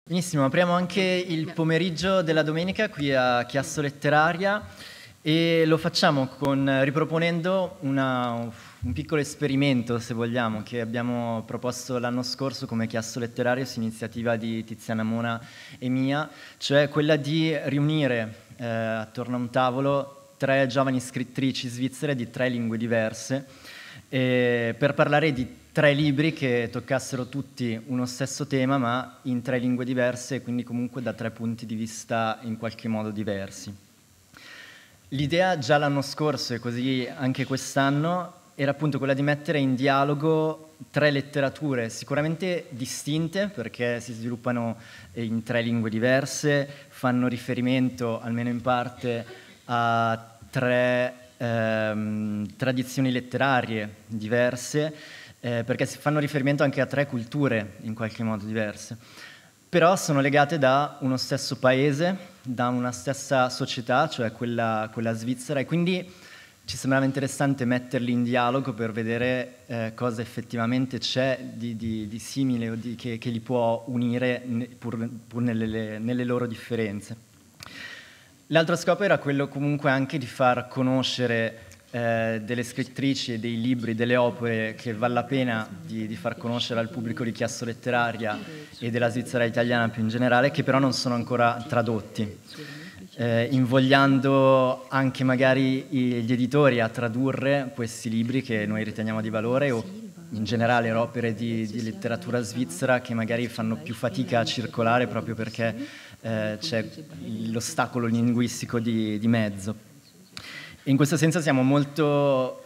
Benissimo, apriamo anche il pomeriggio della domenica qui a Chiasso Letteraria e lo facciamo riproponendo un piccolo esperimento, se vogliamo, che abbiamo proposto l'anno scorso come Chiasso Letterario su iniziativa di Tiziana Mona e mia, cioè quella di riunire attorno a un tavolo 3 giovani scrittrici svizzere di 3 lingue diverse per parlare di 3 libri che toccassero tutti uno stesso tema, ma in 3 lingue diverse e quindi comunque da 3 punti di vista in qualche modo diversi. L'idea già l'anno scorso e così anche quest'anno era appunto quella di mettere in dialogo 3 letterature sicuramente distinte, perché si sviluppano in 3 lingue diverse, fanno riferimento, almeno in parte, a 3 tradizioni letterarie diverse, perché si fanno riferimento anche a 3 culture in qualche modo diverse, però sono legate da uno stesso paese, da una stessa società, cioè quella svizzera, e quindi ci sembrava interessante metterli in dialogo per vedere cosa effettivamente c'è di simile o che li può unire pur nelle loro differenze. L'altro scopo era quello comunque anche di far conoscere delle scrittrici e dei libri, delle opere che vale la pena di far conoscere al pubblico di Chiasso Letteraria e della Svizzera italiana più in generale, che però non sono ancora tradotti, invogliando anche magari gli editori a tradurre questi libri che noi riteniamo di valore o in generale opere di letteratura svizzera che magari fanno più fatica a circolare proprio perché c'è l'ostacolo linguistico di mezzo. In questo senso siamo molto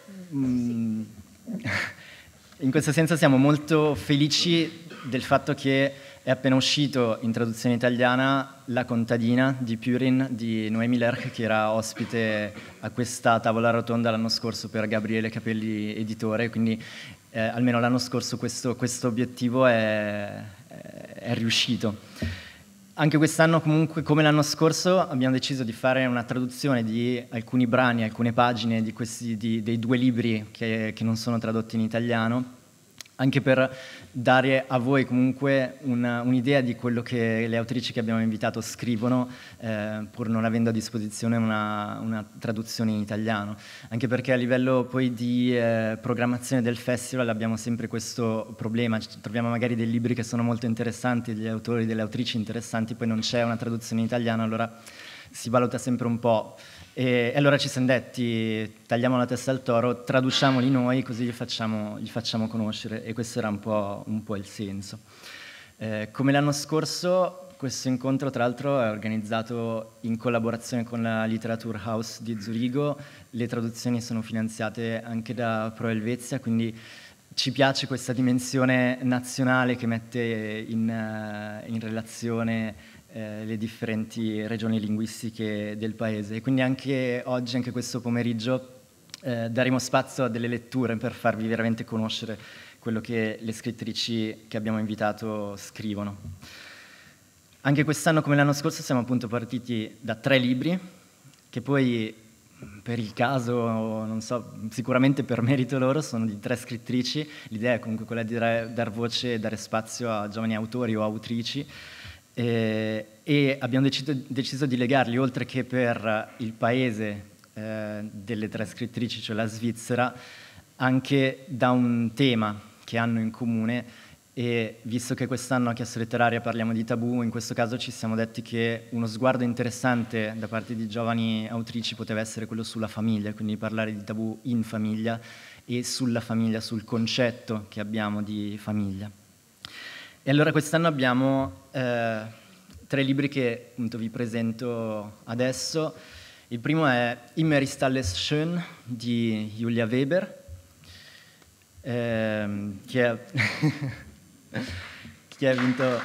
felici del fatto che è appena uscito in traduzione italiana La contadina di Purin di Noemi Lerch, che era ospite a questa tavola rotonda l'anno scorso per Gabriele Capelli editore, quindi almeno l'anno scorso questo obiettivo è riuscito. Anche quest'anno, comunque, come l'anno scorso, abbiamo deciso di fare una traduzione di alcuni brani, alcune pagine dei 2 libri che non sono tradotti in italiano, anche per dare a voi comunque un'idea di quello che le autrici che abbiamo invitato scrivono, pur non avendo a disposizione una traduzione in italiano. Anche perché a livello poi di programmazione del festival abbiamo sempre questo problema, troviamo magari dei libri che sono molto interessanti, degli autori, delle autrici interessanti, poi non c'è una traduzione in italiano, allora si valuta sempre un po'. E allora ci siamo detti, tagliamo la testa al toro, traduciamoli noi, così li facciamo conoscere, e questo era un po' il senso. Come l'anno scorso, questo incontro tra l'altro è organizzato in collaborazione con la Literaturhaus di Zurigo, le traduzioni sono finanziate anche da Pro Helvetia, quindi ci piace questa dimensione nazionale che mette in relazione le differenti regioni linguistiche del paese, e quindi anche oggi, anche questo pomeriggio, daremo spazio a delle letture per farvi veramente conoscere quello che le scrittrici che abbiamo invitato scrivono. Anche quest'anno, come l'anno scorso, siamo appunto partiti da 3 libri, che poi per il caso, non so, sicuramente per merito loro, sono di 3 scrittrici. L'idea è comunque quella di dar voce e dare spazio a giovani autori o autrici, e abbiamo deciso di legarli, oltre che per il paese delle 3 scrittrici, cioè la Svizzera, anche da un tema che hanno in comune. E visto che quest'anno a Chiasso Letteraria parliamo di tabù, in questo caso ci siamo detti che uno sguardo interessante da parte di giovani autrici poteva essere quello sulla famiglia, quindi parlare di tabù in famiglia e sulla famiglia, sul concetto che abbiamo di famiglia. E allora quest'anno abbiamo 3 libri che appunto vi presento adesso. Il primo è Immer ist alles schön di Julia Weber, che ha vinto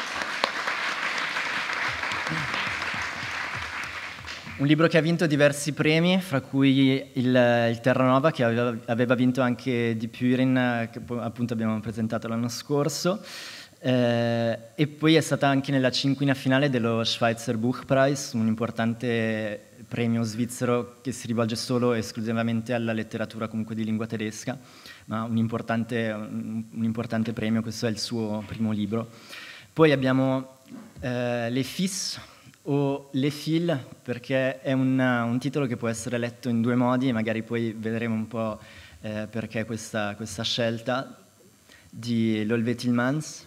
un libro che ha vinto diversi premi, fra cui il Terranova, che aveva vinto anche di Purin, che appunto abbiamo presentato l'anno scorso, e poi è stata anche nella 5ª finale dello Schweizer Buchpreis, un importante premio svizzero che si rivolge solo e esclusivamente alla letteratura comunque di lingua tedesca, ma un importante premio. Questo è il suo primo libro. Poi abbiamo Les Fils o Les Fils, perché è un titolo che può essere letto in due modi e magari poi vedremo un po' perché questa scelta di L'Olve Tillmans.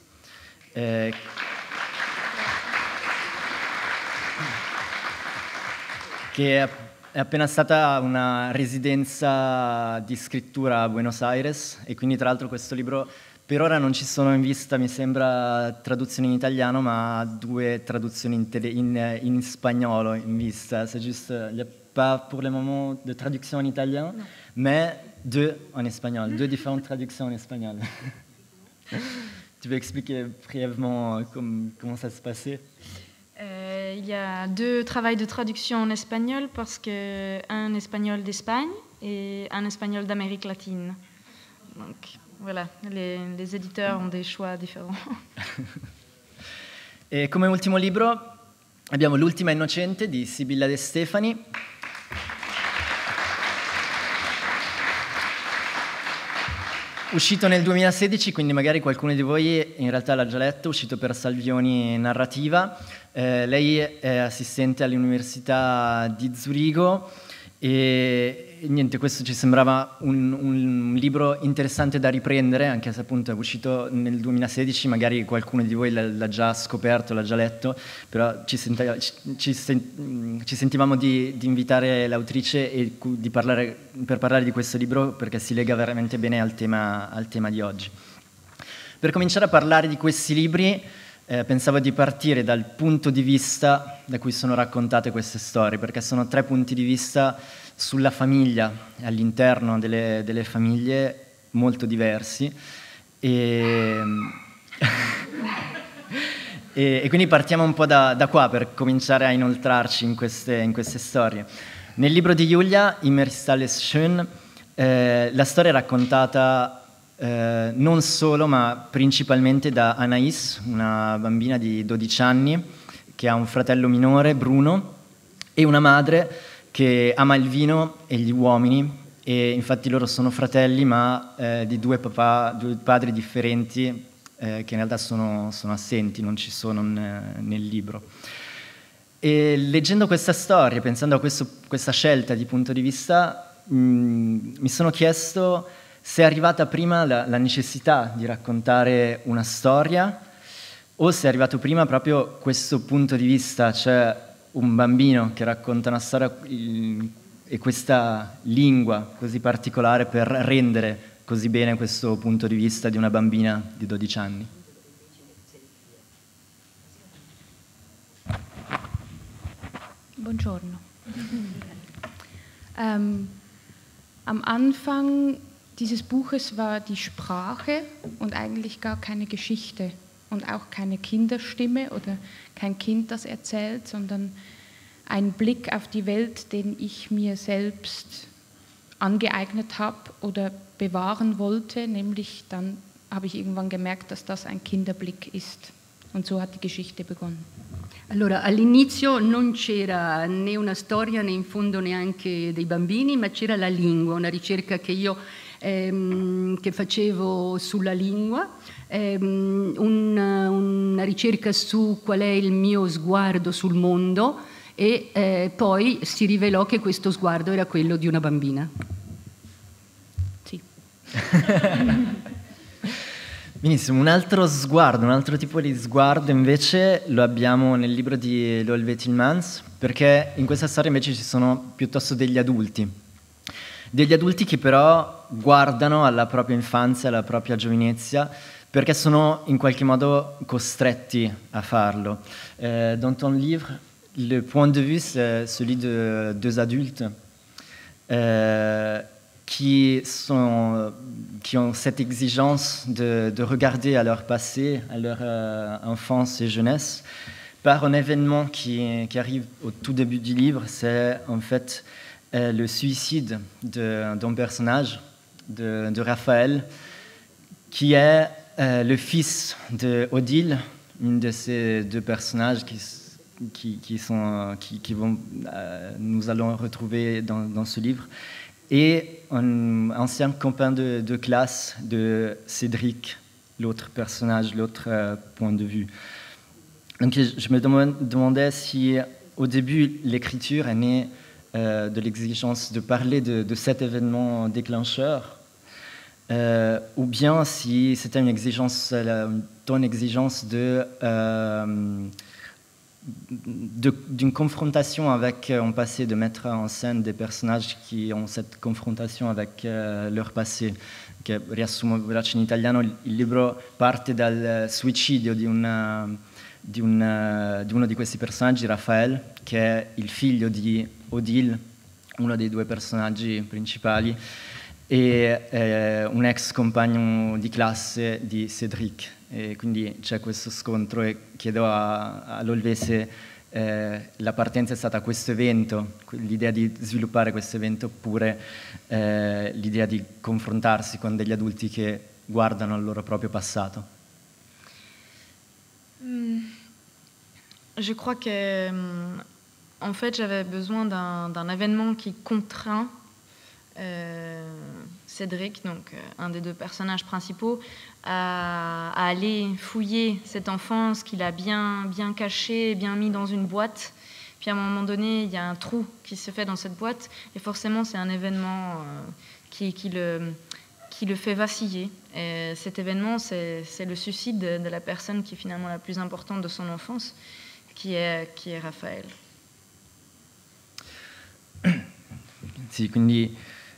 Che è appena stata una residenza di scrittura a Buenos Aires e quindi tra l'altro questo libro per ora non ci sono in vista, mi sembra, traduzioni in italiano, ma 2 traduzioni in spagnolo in vista. C'est juste, il n'y a pas pour le moment de traduction en italien, mais 2 en espagnol, 2 différentes traductions en espagnol. Tu veux expliquer brièvement comment ça se passait? Il y a 2 travails de traduction en espagnol, parce que un espagnol d'Espagne et un espagnol d'Amérique latine. Donc voilà, les éditeurs ont des choix différents. E come ultimo libro abbiamo L'ultima innocente di Sibilla De Stefani. Uscito nel 2016, quindi magari qualcuno di voi in realtà l'ha già letto, uscito per Salvioni Narrativa. Lei è assistente all'Università di Zurigo e niente, questo ci sembrava un libro interessante da riprendere, anche se appunto è uscito nel 2016, magari qualcuno di voi l'ha già scoperto, l'ha già letto, però ci sentivamo di invitare l'autrice e per parlare di questo libro perché si lega veramente bene al tema di oggi. Per cominciare a parlare di questi libri pensavo di partire dal punto di vista da cui sono raccontate queste storie, perché sono 3 punti di vista sulla famiglia, all'interno delle famiglie molto diversi e quindi partiamo un po' da qua per cominciare a inoltrarci in queste storie. Nel libro di Julia, Immer ist alles schön, la storia è raccontata non solo ma principalmente da Anaïs, una bambina di 12 anni che ha un fratello minore, Bruno, e una madre che ama il vino e gli uomini, e infatti loro sono fratelli ma di 2 padri differenti che in realtà sono assenti, non ci sono nel libro. E leggendo questa storia, pensando a questa scelta di punto di vista, mi sono chiesto se è arrivata prima la necessità di raccontare una storia o se è arrivato prima proprio questo punto di vista, cioè un bambino che racconta una storia e questa lingua così particolare per rendere così bene questo punto di vista di una bambina di 12 anni. Buongiorno. Am Anfang dieses Buches war die Sprache und eigentlich gar keine Geschichte und auch keine Kinderstimme oder kein Kind, das erzählt, sondern ein Blick auf die Welt, den ich mir selbst angeeignet habe oder bewahren wollte, nämlich dann habe ich irgendwann gemerkt, dass das ein Kinderblick ist. Und so hat die Geschichte begonnen. Allora, all'inizio non c'era né una storia né in fondo neanche dei bambini, ma c'era la lingua, una ricerca che io che facevo sulla lingua, una ricerca su qual è il mio sguardo sul mondo e poi si rivelò che questo sguardo era quello di una bambina. Sì. Benissimo, un altro sguardo, un altro tipo di sguardo invece lo abbiamo nel libro di L'Olve Tillmans, perché in questa storia invece ci sono piuttosto degli adulti che però guardano alla propria infanzia, alla propria giovinezza, perché sono in qualche modo costretti a farlo. Dans ton livre, le point de vue c'est celui de 2 adultes qui ont cette exigence de regarder à leur passé, à leur enfance et jeunesse, par un événement qui arrive au tout début du livre. C'est en fait le suicide d'un personnage, de Raphaël, qui est le fils de Odile, une de ces 2 personnages nous allons retrouver dans ce livre, et un ancien copain de classe de Cédric, l'autre personnage, l'autre point de vue. Donc je me demandais si au début l'écriture est née de l'exigence de parler de cet événement déclencheur, ou bien si c'était une exigence, ton exigence d'une confrontation avec, on passait de mettre en scène des personnages qui ont cette confrontation avec leur passé. Che riassumo veloce in italiano, il libro parte dal suicidio di uno di questi personaggi, Raphaël, che è il figlio di Odile, uno dei due personaggi principali, e un ex compagno di classe di Cédric. E quindi c'è questo scontro e chiedo a Lolvé se la partenza è stata questo evento, l'idea di sviluppare questo evento, oppure l'idea di confrontarsi con degli adulti che guardano al loro proprio passato. Je crois que, en fait, j'avais besoin d'un événement qui contraint Cédric, donc un des deux personnages principaux, à aller fouiller cette enfance qu'il a bien cachée, bien mis dans une boîte. Puis à un moment donné, il y a un trou qui se fait dans cette boîte, et forcément, c'est un événement qui le fait vaciller. Et cet événement, c'est le suicide de la personne qui est finalement la plus importante de son enfance, qui est Raphaël. Sì, quindi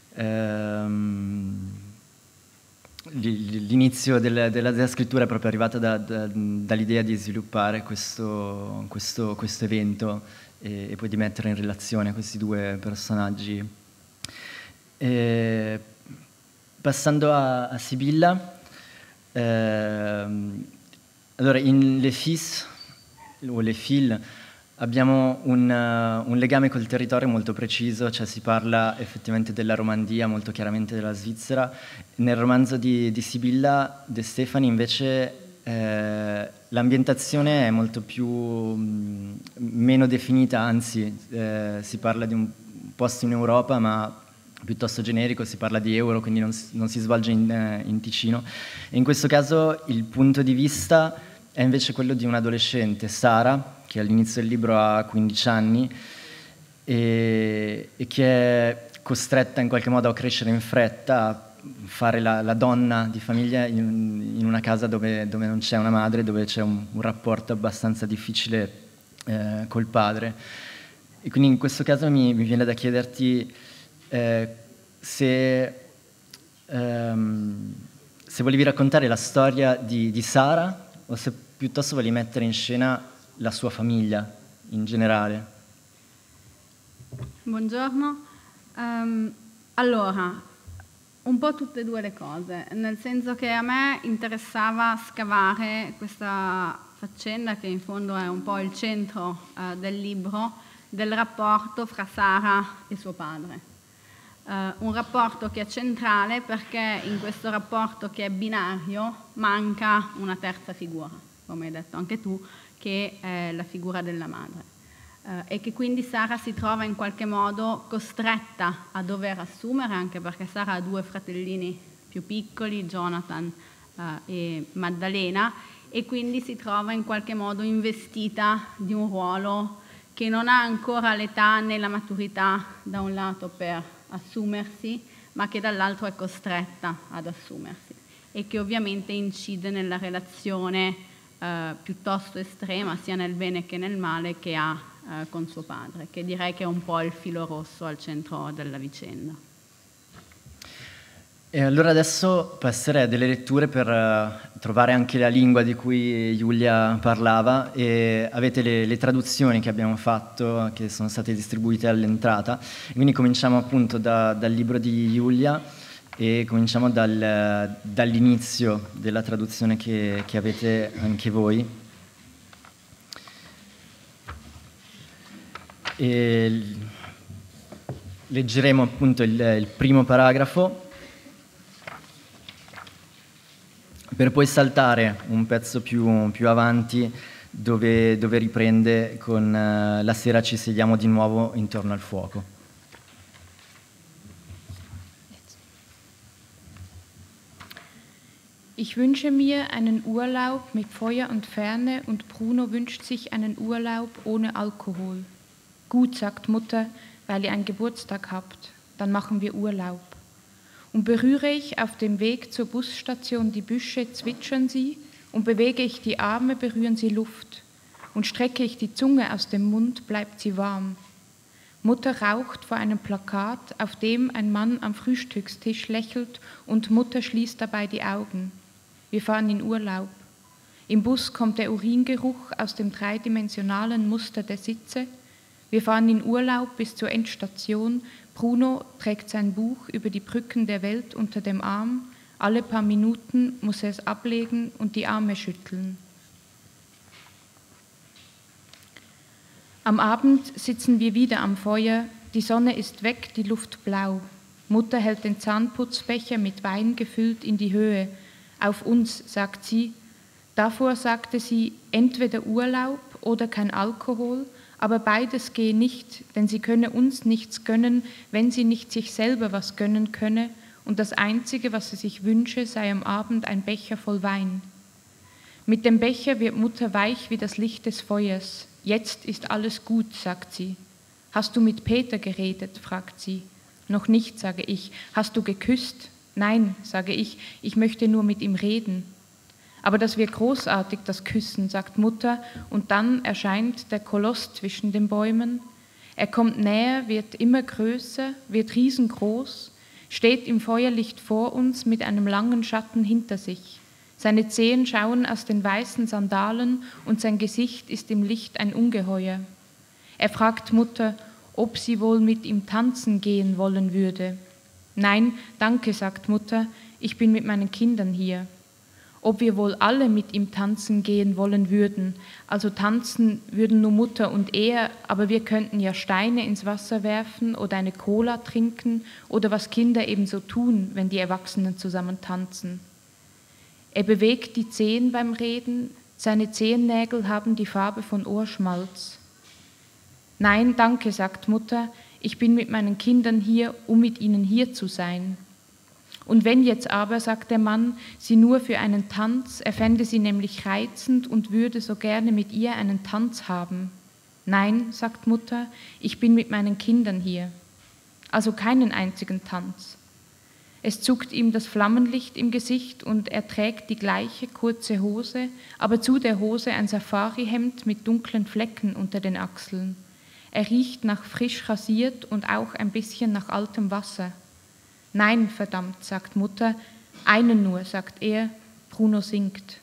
l'inizio della scrittura è proprio arrivata dall'idea di sviluppare questo evento e poi di mettere in relazione questi due personaggi. Passando a Sibilla, allora in Les Fils o Les Fils abbiamo un legame col territorio molto preciso, cioè si parla effettivamente della Romandia, molto chiaramente della Svizzera. Nel romanzo di Sibilla De Stefani invece l'ambientazione è molto meno definita, anzi si parla di un posto in Europa ma piuttosto generico, si parla di euro, quindi non si svolge in Ticino. E in questo caso il punto di vista è invece quello di un adolescente, Sara, che all'inizio del libro ha 15 anni e che è costretta in qualche modo a crescere in fretta, a fare la donna di famiglia in una casa dove non c'è una madre, dove c'è un rapporto abbastanza difficile col padre. E quindi in questo caso mi viene da chiederti se volevi raccontare la storia di Sara o se piuttosto volevi mettere in scena la sua famiglia in generale. Buongiorno. Allora, un po' tutte e due le cose, nel senso che a me interessava scavare questa faccenda che in fondo è un po' il centro del libro, del rapporto fra Sara e suo padre. Un rapporto che è centrale perché in questo rapporto che è binario manca una terza figura, come hai detto anche tu, che è la figura della madre. E che quindi Sara si trova in qualche modo costretta a dover assumere, anche perché Sara ha due fratellini più piccoli, Jonathan e Maddalena, e quindi si trova in qualche modo investita di un ruolo che non ha ancora l'età né la maturità da un lato per assumersi, ma che dall'altro è costretta ad assumersi e che ovviamente incide nella relazione piuttosto estrema, sia nel bene che nel male, che ha con suo padre, che direi che è un po' il filo rosso al centro della vicenda. E allora adesso passerei a delle letture per trovare anche la lingua di cui Giulia parlava, e avete le traduzioni che abbiamo fatto, che sono state distribuite all'entrata. Quindi cominciamo appunto dal libro di Giulia e cominciamo dall'inizio della traduzione che avete anche voi. E leggeremo appunto il primo paragrafo per poi saltare un pezzo più avanti dove riprende con la sera ci sediamo di nuovo intorno al fuoco. Ich wünsche mir einen Urlaub mit Feuer und Ferne und Bruno wünscht sich einen Urlaub ohne Alkohol. Gut, sagt Mutter, weil ihr einen Geburtstag habt, dann machen wir Urlaub. Und berühre ich auf dem Weg zur Busstation die Büsche, zwitschern sie, und bewege ich die Arme, berühren sie Luft. Und strecke ich die Zunge aus dem Mund, bleibt sie warm. Mutter raucht vor einem Plakat, auf dem ein Mann am Frühstückstisch lächelt und Mutter schließt dabei die Augen. Wir fahren in Urlaub. Im Bus kommt der Uringeruch aus dem dreidimensionalen Muster der Sitze. Wir fahren in Urlaub bis zur Endstation. Bruno trägt sein Buch über die Brücken der Welt unter dem Arm. Alle paar Minuten muss er es ablegen und die Arme schütteln. Am Abend sitzen wir wieder am Feuer. Die Sonne ist weg, die Luft blau. Mutter hält den Zahnputzbecher mit Wein gefüllt in die Höhe. Auf uns, sagt sie. Davor sagte sie, entweder Urlaub oder kein Alkohol, aber beides gehe nicht, denn sie könne uns nichts gönnen, wenn sie nicht sich selber was gönnen könne, und das Einzige, was sie sich wünsche, sei am Abend ein Becher voll Wein. Mit dem Becher wird Mutter weich wie das Licht des Feuers. Jetzt ist alles gut, sagt sie. Hast du mit Peter geredet, fragt sie. Noch nicht, sage ich. Hast du geküsst? Nein, sage ich möchte nur mit ihm reden. Aber das wird großartig, das Küssen, sagt Mutter, und dann erscheint der Koloss zwischen den Bäumen. Er kommt näher, wird immer größer, wird riesengroß, steht im Feuerlicht vor uns mit einem langen Schatten hinter sich. Seine Zehen schauen aus den weißen Sandalen und sein Gesicht ist im Licht ein Ungeheuer. Er fragt Mutter, ob sie wohl mit ihm tanzen gehen wollen würde. Nein, danke, sagt Mutter, ich bin mit meinen Kindern hier. Ob wir wohl alle mit ihm tanzen gehen wollen würden, also tanzen würden nur Mutter und er, aber wir könnten ja Steine ins Wasser werfen oder eine Cola trinken oder was Kinder eben so tun, wenn die Erwachsenen zusammen tanzen. Er bewegt die Zehen beim Reden, seine Zehennägel haben die Farbe von Ohrschmalz. Nein, danke, sagt Mutter, ich bin mit meinen Kindern hier, um mit ihnen hier zu sein. Und wenn jetzt aber, sagt der Mann, sie nur für einen Tanz, er fände sie nämlich reizend und würde so gerne mit ihr einen Tanz haben. Nein, sagt Mutter, ich bin mit meinen Kindern hier. Also keinen einzigen Tanz. Es zuckt ihm das Flammenlicht im Gesicht und er trägt die gleiche kurze Hose, aber zu der Hose ein Safarihemd mit dunklen Flecken unter den Achseln. Er riecht nach frisch rasiert und auch ein bisschen nach altem Wasser. Nein, verdammt, sagt Mutter, einen nur, sagt er, Bruno singt.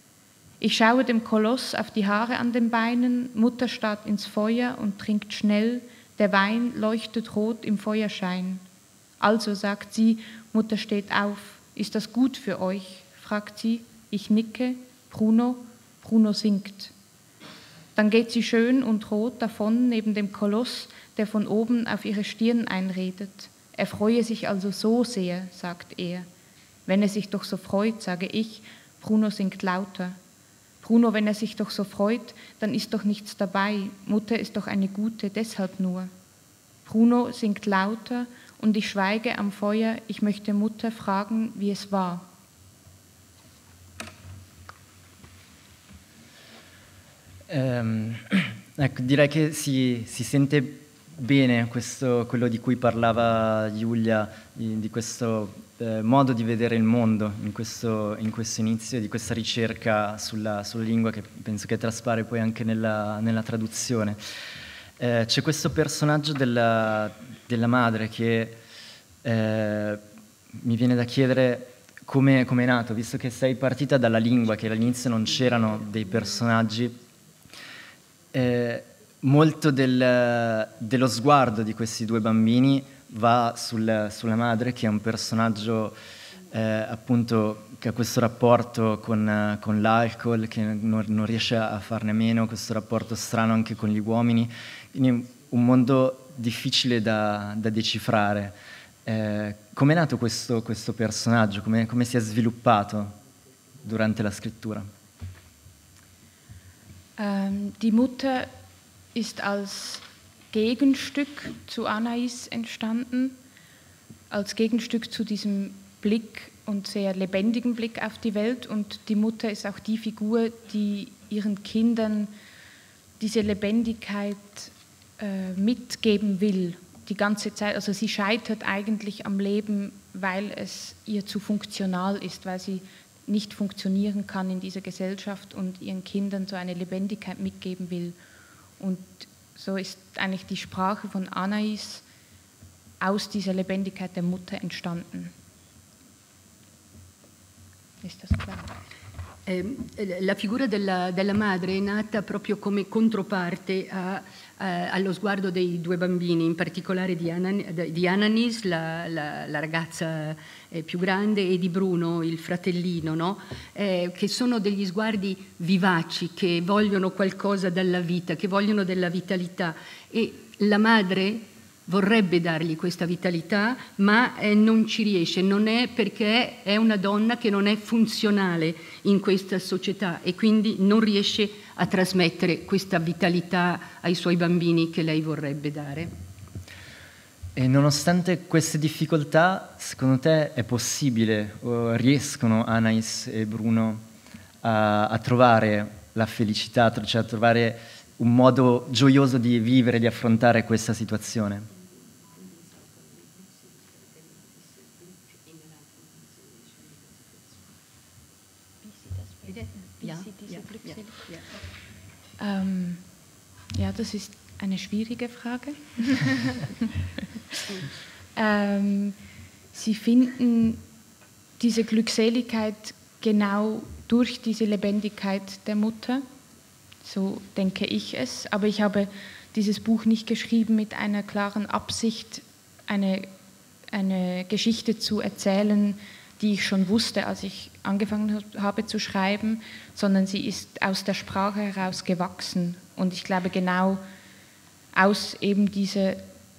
Ich schaue dem Koloss auf die Haare an den Beinen, Mutter starrt ins Feuer und trinkt schnell, der Wein leuchtet rot im Feuerschein. Also, sagt sie, Mutter steht auf, ist das gut für euch? Fragt sie, ich nicke, Bruno singt. Dann geht sie schön und rot davon neben dem Koloss, der von oben auf ihre Stirn einredet. Er freue sich also so sehr, sagt er. Wenn er sich doch so freut, sage ich, Bruno singt lauter. Bruno, wenn er sich doch so freut, dann ist doch nichts dabei. Mutter ist doch eine gute, deshalb nur. Bruno singt lauter und ich schweige am Feuer. Ich möchte Mutter fragen, wie es war. Ecco, direi che si sente bene quello di cui parlava Giulia, di questo modo di vedere il mondo in questo inizio, di questa ricerca sulla lingua che penso che traspare poi anche nella traduzione. C'è questo personaggio della madre che mi viene da chiedere come è nato, visto che sei partita dalla lingua, che all'inizio non c'erano dei personaggi. Molto dello sguardo di questi due bambini va sulla madre, che è un personaggio appunto che ha questo rapporto con l'alcol, che non riesce a farne a meno, questo rapporto strano anche con gli uomini, quindi un mondo difficile da decifrare. Com'è nato questo personaggio? Come si è sviluppato durante la scrittura? Die Mutter ist als Gegenstück zu Anais entstanden, als Gegenstück zu diesem Blick und sehr lebendigen Blick auf die Welt, und die Mutter ist auch die Figur, die ihren Kindern diese Lebendigkeit mitgeben will, die ganze Zeit. Also sie scheitert eigentlich am Leben, weil es ihr zu funktional ist, weil sie nicht funktionieren kann in dieser Gesellschaft und ihren Kindern so eine Lebendigkeit mitgeben will. Und so ist eigentlich die Sprache von Anais aus dieser Lebendigkeit der Mutter entstanden. Ist das klar? La figura della madre è nata proprio come controparte allo sguardo dei due bambini, in particolare di Ananis, la ragazza più grande, e di Bruno, il fratellino, no? Che sono degli sguardi vivaci, che vogliono qualcosa dalla vita, che vogliono della vitalità, e la madre vorrebbe dargli questa vitalità, ma non ci riesce, non è, perché è una donna che non è funzionale in questa società e quindi non riesce a trasmettere questa vitalità ai suoi bambini che lei vorrebbe dare. E nonostante queste difficoltà, secondo te è possibile, o riescono Anais e Bruno a trovare la felicità, cioè a trovare un modo gioioso di vivere, di affrontare questa situazione? Ja, das ist eine schwierige Frage. Sie finden diese Glückseligkeit genau durch diese Lebendigkeit der Mutter, so denke ich es. Aber ich habe dieses Buch nicht geschrieben mit einer klaren Absicht, eine Geschichte zu erzählen, die ich schon wusste, als ich angefangen habe zu schreiben, sondern sie ist aus der Sprache heraus gewachsen. Und ich glaube, genau aus eben diesem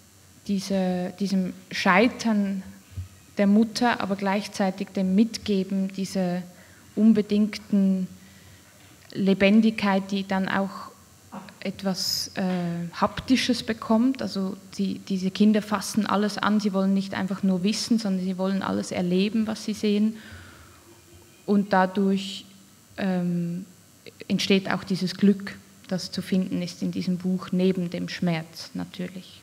Scheitern der Mutter, aber gleichzeitig dem Mitgeben dieser unbedingten Lebendigkeit, die dann auch etwas Haptisches bekommt. Also diese Kinder fassen alles an, sie wollen nicht einfach nur wissen, sondern sie wollen alles erleben, was sie sehen. Und dadurch entsteht auch dieses Glück, das zu finden ist in diesem Buch, neben dem Schmerz natürlich.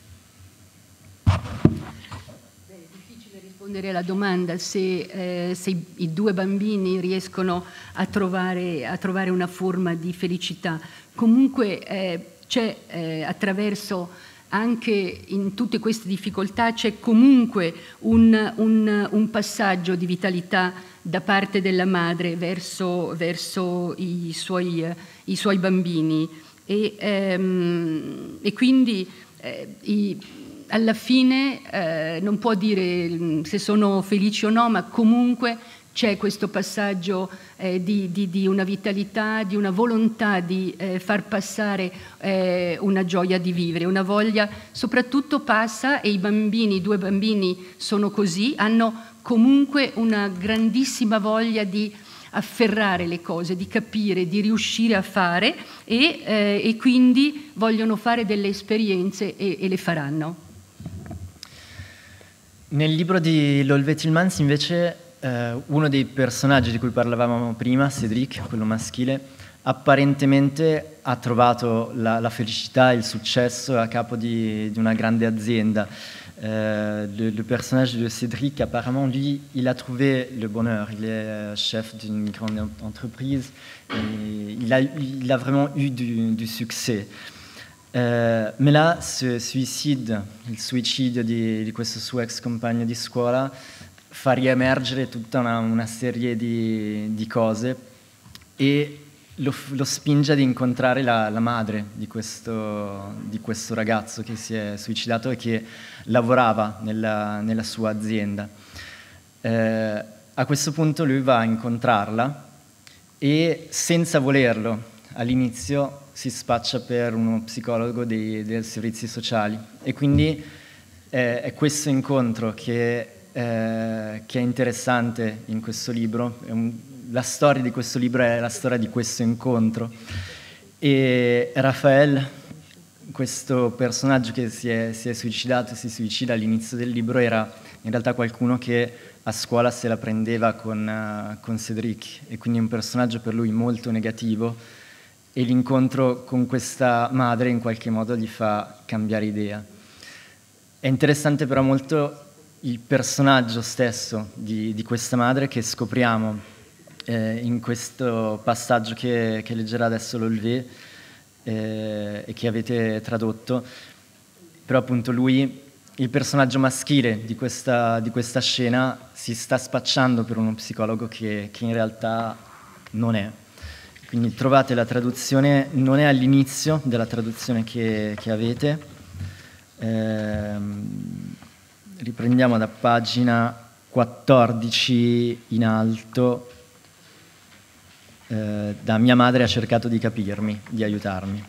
Rispondere alla domanda se i due bambini riescono a trovare una forma di felicità. Comunque c'è attraverso, anche in tutte queste difficoltà, c'è comunque un passaggio di vitalità da parte della madre verso i suoi bambini e quindi alla fine non può dire se sono felici o no, ma comunque c'è questo passaggio di una vitalità, di una volontà di far passare una gioia di vivere, una voglia, soprattutto passa, e i due bambini sono così, hanno comunque una grandissima voglia di afferrare le cose, di capire, di riuscire a fare e quindi vogliono fare delle esperienze e le faranno. Nel libro di Lolve Tillmans invece uno dei personaggi di cui parlavamo prima, Cédric, quello maschile, apparentemente ha trovato la felicità e il successo a capo di una grande azienda. Le personnage de Cédric, apparemment, lui, il a trouvé le bonheur. Il est chef d'une grande entreprise et il a vraiment eu du succès. Mais là, il suicidio di questo suo ex compagno di scuola fa riemergere tutta una serie di cose e lo spinge ad incontrare la madre di questo ragazzo che si è suicidato e che lavorava nella sua azienda. A questo punto lui va a incontrarla e, senza volerlo, all'inizio si spaccia per uno psicologo dei servizi sociali e quindi è questo incontro che è interessante in questo libro. La storia di questo libro è la storia di questo incontro e Raphaël questo personaggio che si è suicidato, si suicida all'inizio del libro, era in realtà qualcuno che a scuola se la prendeva con Cédric, e quindi un personaggio per lui molto negativo, e l'incontro con questa madre in qualche modo gli fa cambiare idea. È interessante però molto il personaggio stesso di questa madre, che scopriamo in questo passaggio che leggerà adesso l'Olvé e che avete tradotto. Però appunto lui, il personaggio maschile di questa scena, si sta spacciando per uno psicologo che in realtà non è. Quindi trovate la traduzione, non è all'inizio della traduzione che avete. Riprendiamo da pagina 14 in alto. Da mia madre ha cercato di capirmi, di aiutarmi.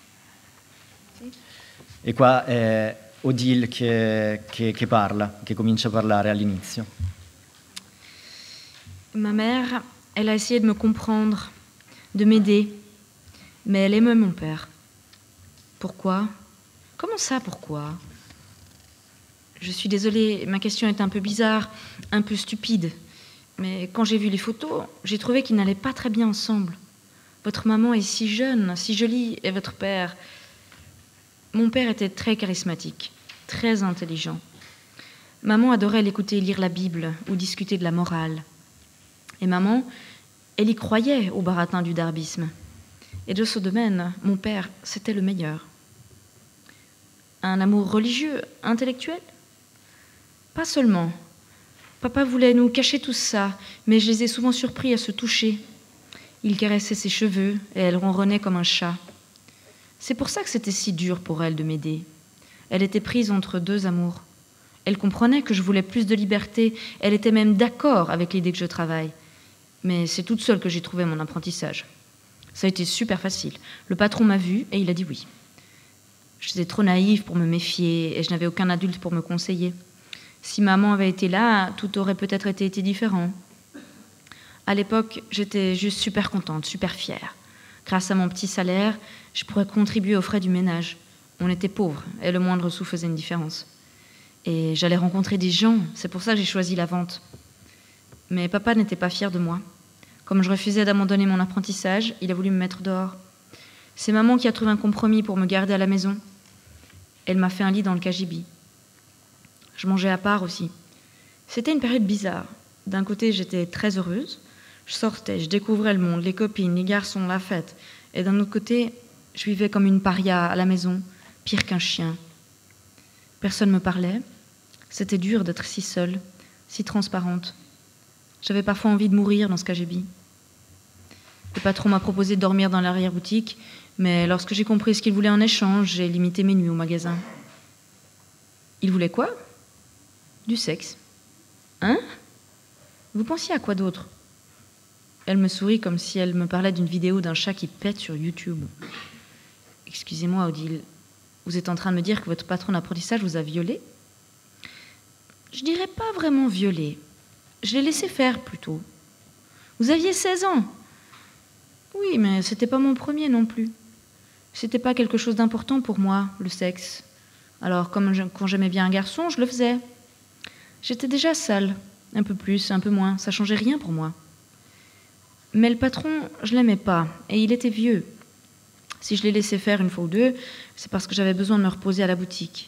E qua è Odile che parla, che comincia a parlare all'inizio. Ma mère, elle a essayé de me comprendre, de m'aider, mais elle aimait mon père. Pourquoi? Comment ça, pourquoi? Je suis désolée, ma question est un peu bizarre, un peu stupide. Mais quand j'ai vu les photos, j'ai trouvé qu'ils n'allaient pas très bien ensemble. Votre maman est si jeune, si jolie, et votre père... Mon père était très charismatique, très intelligent. Maman adorait l'écouter lire la Bible ou discuter de la morale. Et maman, elle y croyait au baratin du darbisme. Et de ce domaine, mon père, c'était le meilleur. Un amour religieux, intellectuel? Pas seulement. Papa voulait nous cacher tout ça, mais je les ai souvent surpris à se toucher. Il caressait ses cheveux et elle ronronnait comme un chat. C'est pour ça que c'était si dur pour elle de m'aider. Elle était prise entre deux amours. Elle comprenait que je voulais plus de liberté. Elle était même d'accord avec l'idée que je travaille. Mais c'est toute seule que j'ai trouvé mon apprentissage. Ça a été super facile. Le patron m'a vue et il a dit oui. J'étais trop naïve pour me méfier et je n'avais aucun adulte pour me conseiller. Si maman avait été là, tout aurait peut-être été différent. À l'époque, j'étais juste super contente, super fière. Grâce à mon petit salaire, je pourrais contribuer aux frais du ménage. On était pauvres et le moindre sou faisait une différence. Et j'allais rencontrer des gens, c'est pour ça que j'ai choisi la vente. Mais papa n'était pas fier de moi. Comme je refusais d'abandonner mon apprentissage, il a voulu me mettre dehors. C'est maman qui a trouvé un compromis pour me garder à la maison. Elle m'a fait un lit dans le cagibi. Je mangeais à part aussi. C'était une période bizarre. D'un côté, j'étais très heureuse. Je sortais, je découvrais le monde, les copines, les garçons, la fête. Et d'un autre côté, je vivais comme une paria à la maison, pire qu'un chien. Personne ne me parlait. C'était dur d'être si seule, si transparente. J'avais parfois envie de mourir dans ce cagibi. Le patron m'a proposé de dormir dans l'arrière-boutique, mais lorsque j'ai compris ce qu'il voulait en échange, j'ai limité mes nuits au magasin. Il voulait quoi? Du sexe. Hein? Vous pensiez à quoi d'autre? Elle me sourit comme si elle me parlait d'une vidéo d'un chat qui pète sur YouTube. Excusez-moi, Odile, vous êtes en train de me dire que votre patron d'apprentissage vous a violé? Je dirais pas vraiment violé. Je l'ai laissé faire, plutôt. Vous aviez 16 ans. Oui, mais c'était pas mon premier non plus. C'était pas quelque chose d'important pour moi, le sexe. Alors, quand j'aimais bien un garçon, je le faisais. J'étais déjà sale. Un peu plus, un peu moins. Ça changeait rien pour moi. Mais le patron, je l'aimais pas. Et il était vieux. Si je l'ai laissé faire une fois ou deux, c'est parce que j'avais besoin de me reposer à la boutique.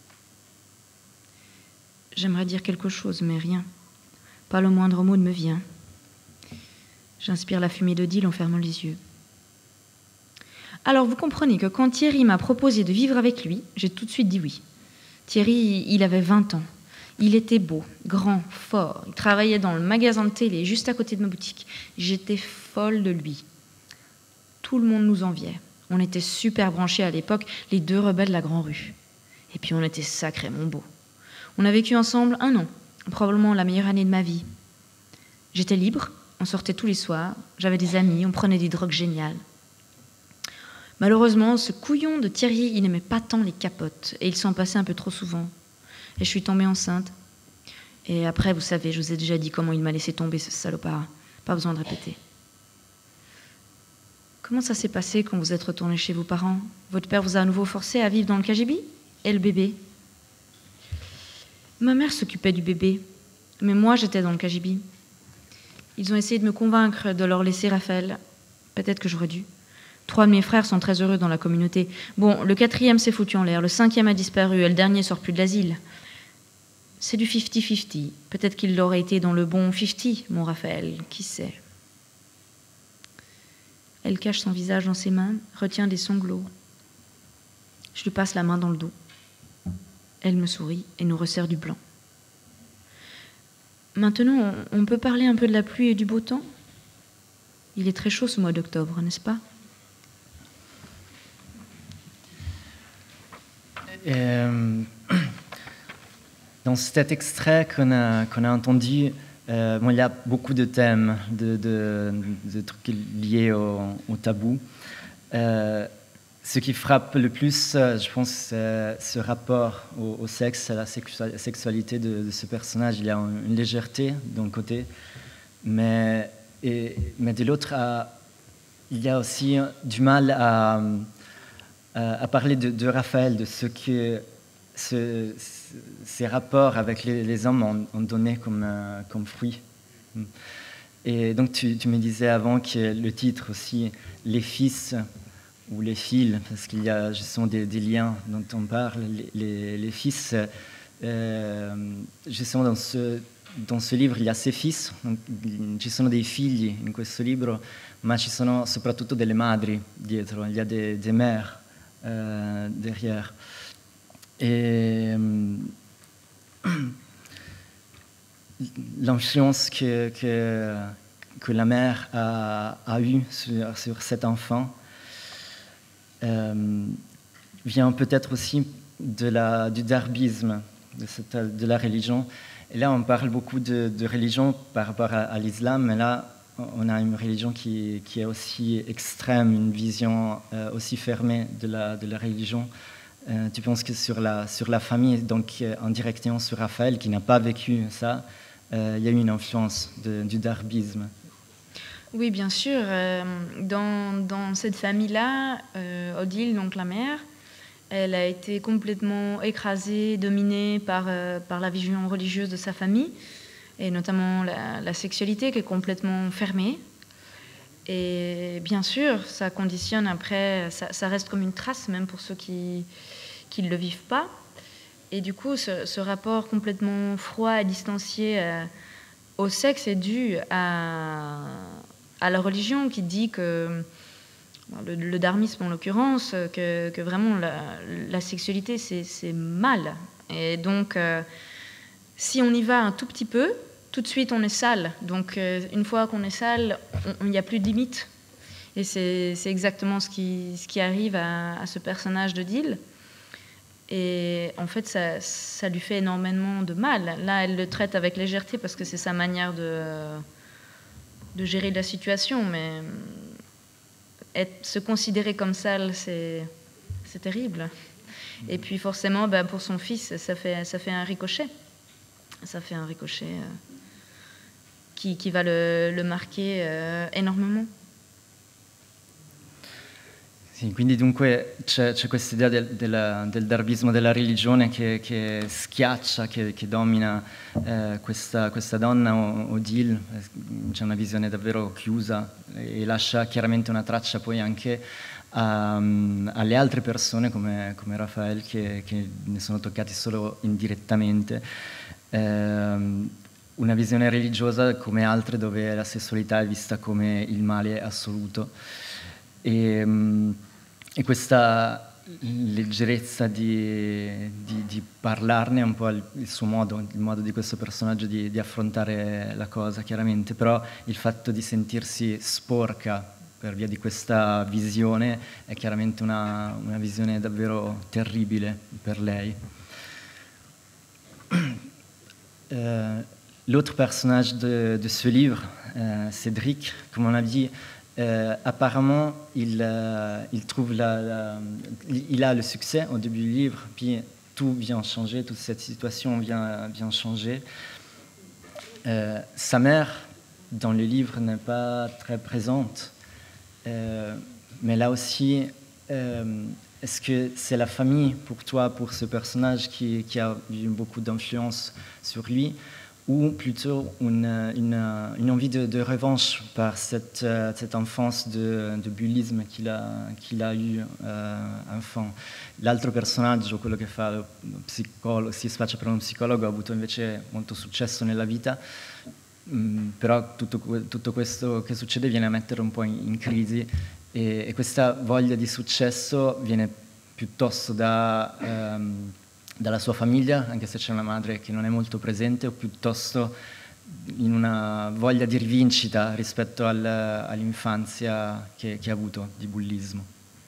J'aimerais dire quelque chose, mais rien. Pas le moindre mot ne me vient. J'inspire la fumée d'Odile en fermant les yeux. Alors vous comprenez que quand Thierry m'a proposé de vivre avec lui, j'ai tout de suite dit oui. Thierry, il avait 20 ans. Il était beau, grand, fort. Il travaillait dans le magasin de télé, juste à côté de ma boutique. J'étais folle de lui. Tout le monde nous enviait. On était super branchés à l'époque, les deux rebelles de la Grand Rue. Et puis on était sacrément beaux. On a vécu ensemble 1 an, probablement la meilleure année de ma vie. J'étais libre, on sortait tous les soirs, j'avais des amis, on prenait des drogues géniales. Malheureusement, ce couillon de Thierry, il n'aimait pas tant les capotes, et il s'en passait un peu trop souvent. Et je suis tombée enceinte. Et après, vous savez, je vous ai déjà dit comment il m'a laissé tomber, ce salopard. Pas besoin de répéter. Comment ça s'est passé quand vous êtes retourné chez vos parents? Votre père vous a à nouveau forcé à vivre dans le KGB? Et le bébé? Ma mère s'occupait du bébé, mais moi j'étais dans le KGB. Ils ont essayé de me convaincre de leur laisser Raphaël. Peut-être que j'aurais dû. 3 de mes frères sont très heureux dans la communauté. Bon, le 4e s'est foutu en l'air, le 5e a disparu et le dernier sort plus de l'asile. C'est du 50-50. Peut-être qu'il aurait été dans le bon 50, mon Raphaël, qui sait. Elle cache son visage dans ses mains, retient des sanglots. Je lui passe la main dans le dos. Elle me sourit et nous resserre du blanc. Maintenant, on peut parler un peu de la pluie et du beau temps? Il est très chaud ce mois d'octobre, n'est-ce pas? Dans cet extrait qu'on a entendu, il y a beaucoup de thèmes, de trucs liés au tabou. Ce qui frappe le plus, je pense, c'est ce rapport au sexe, à la sexualité de ce personnage. Il y a une légèreté d'un côté, mais de l'autre, il y a aussi du mal à parler de Raphaël, de ce que ces rapports avec les hommes ont donné comme fruit. Et donc tu me disais avant que le titre aussi, Les fils ou les fils, parce qu'il y a justement des liens dont on parle, les fils, justement dans ce livre il y a ces fils, donc, ci sono dei figli in questo libro, ma ci sono soprattutto delle madri dietro, il y a des mères derrière. Et l'influence que la mère a eue sur cet enfant vient peut-être aussi du darbisme, de la religion. Et là, on parle beaucoup de religion par rapport à l'islam, mais là, on a une religion qui est aussi extrême, une vision aussi fermée de la religion. Tu penses que sur la famille, donc indirectement sur Raphaël, qui n'a pas vécu ça, il y a eu une influence du darbisme? Oui, bien sûr. Dans cette famille-là, Odile, donc la mère, elle a été complètement écrasée, dominée par la vision religieuse de sa famille, et notamment la sexualité qui est complètement fermée. Et bien sûr, ça conditionne après, ça reste comme une trace, même pour ceux qui ne le vivent pas. Et du coup, ce rapport complètement froid et distancié au sexe est dû à la religion qui dit que, le dharmisme en l'occurrence, que vraiment la sexualité c'est mal. Et donc, si on y va un tout petit peu, tout de suite on est sale. Donc une fois qu'on est sale, il n'y a plus de limite. Et c'est exactement ce qui arrive à ce personnage d'Odile. Et en fait, ça lui fait énormément de mal. Là, elle le traite avec légèreté parce que c'est sa manière de gérer la situation. Mais se considérer comme sale, c'est terrible. Et puis forcément, pour son fils, ça fait un ricochet. Ça fait un ricochet qui va le marquer énormément. Sì, quindi dunque c'è questa idea del darbismo della religione che schiaccia, che domina questa donna, Odile. C'è una visione davvero chiusa e lascia chiaramente una traccia poi anche alle altre persone come Raphael che ne sono toccati solo indirettamente. Una visione religiosa come altre dove la sessualità è vista come il male assoluto. E questa leggerezza di parlarne è un po' il modo di questo personaggio di affrontare la cosa, chiaramente, però il fatto di sentirsi sporca per via di questa visione è chiaramente una visione davvero terribile per lei. L'autre personnage de ce livre, Cédric, comme on a dit, apparemment, il trouve il a le succès au début du livre, puis tout vient changer, toute cette situation vient changer. Sa mère, dans le livre, n'est pas très présente. mais là aussi, est-ce que c'est la famille pour toi, pour ce personnage qui a eu beaucoup d'influence sur lui, ou plutôt une envie de revanche par cette enfance de bullisme qu'il a eu enfant. L'altro personaggio, quello che fa si spaccia per uno psicologo, ha avuto invece molto successo nella vita, però tutto questo che succede viene a mettere un po' in crisi, e questa voglia di successo viene piuttosto dalla sua famiglia, anche se c'è una madre che non è molto presente, o piuttosto in una voglia di rivincita rispetto all'infanzia che ha avuto di bullismo.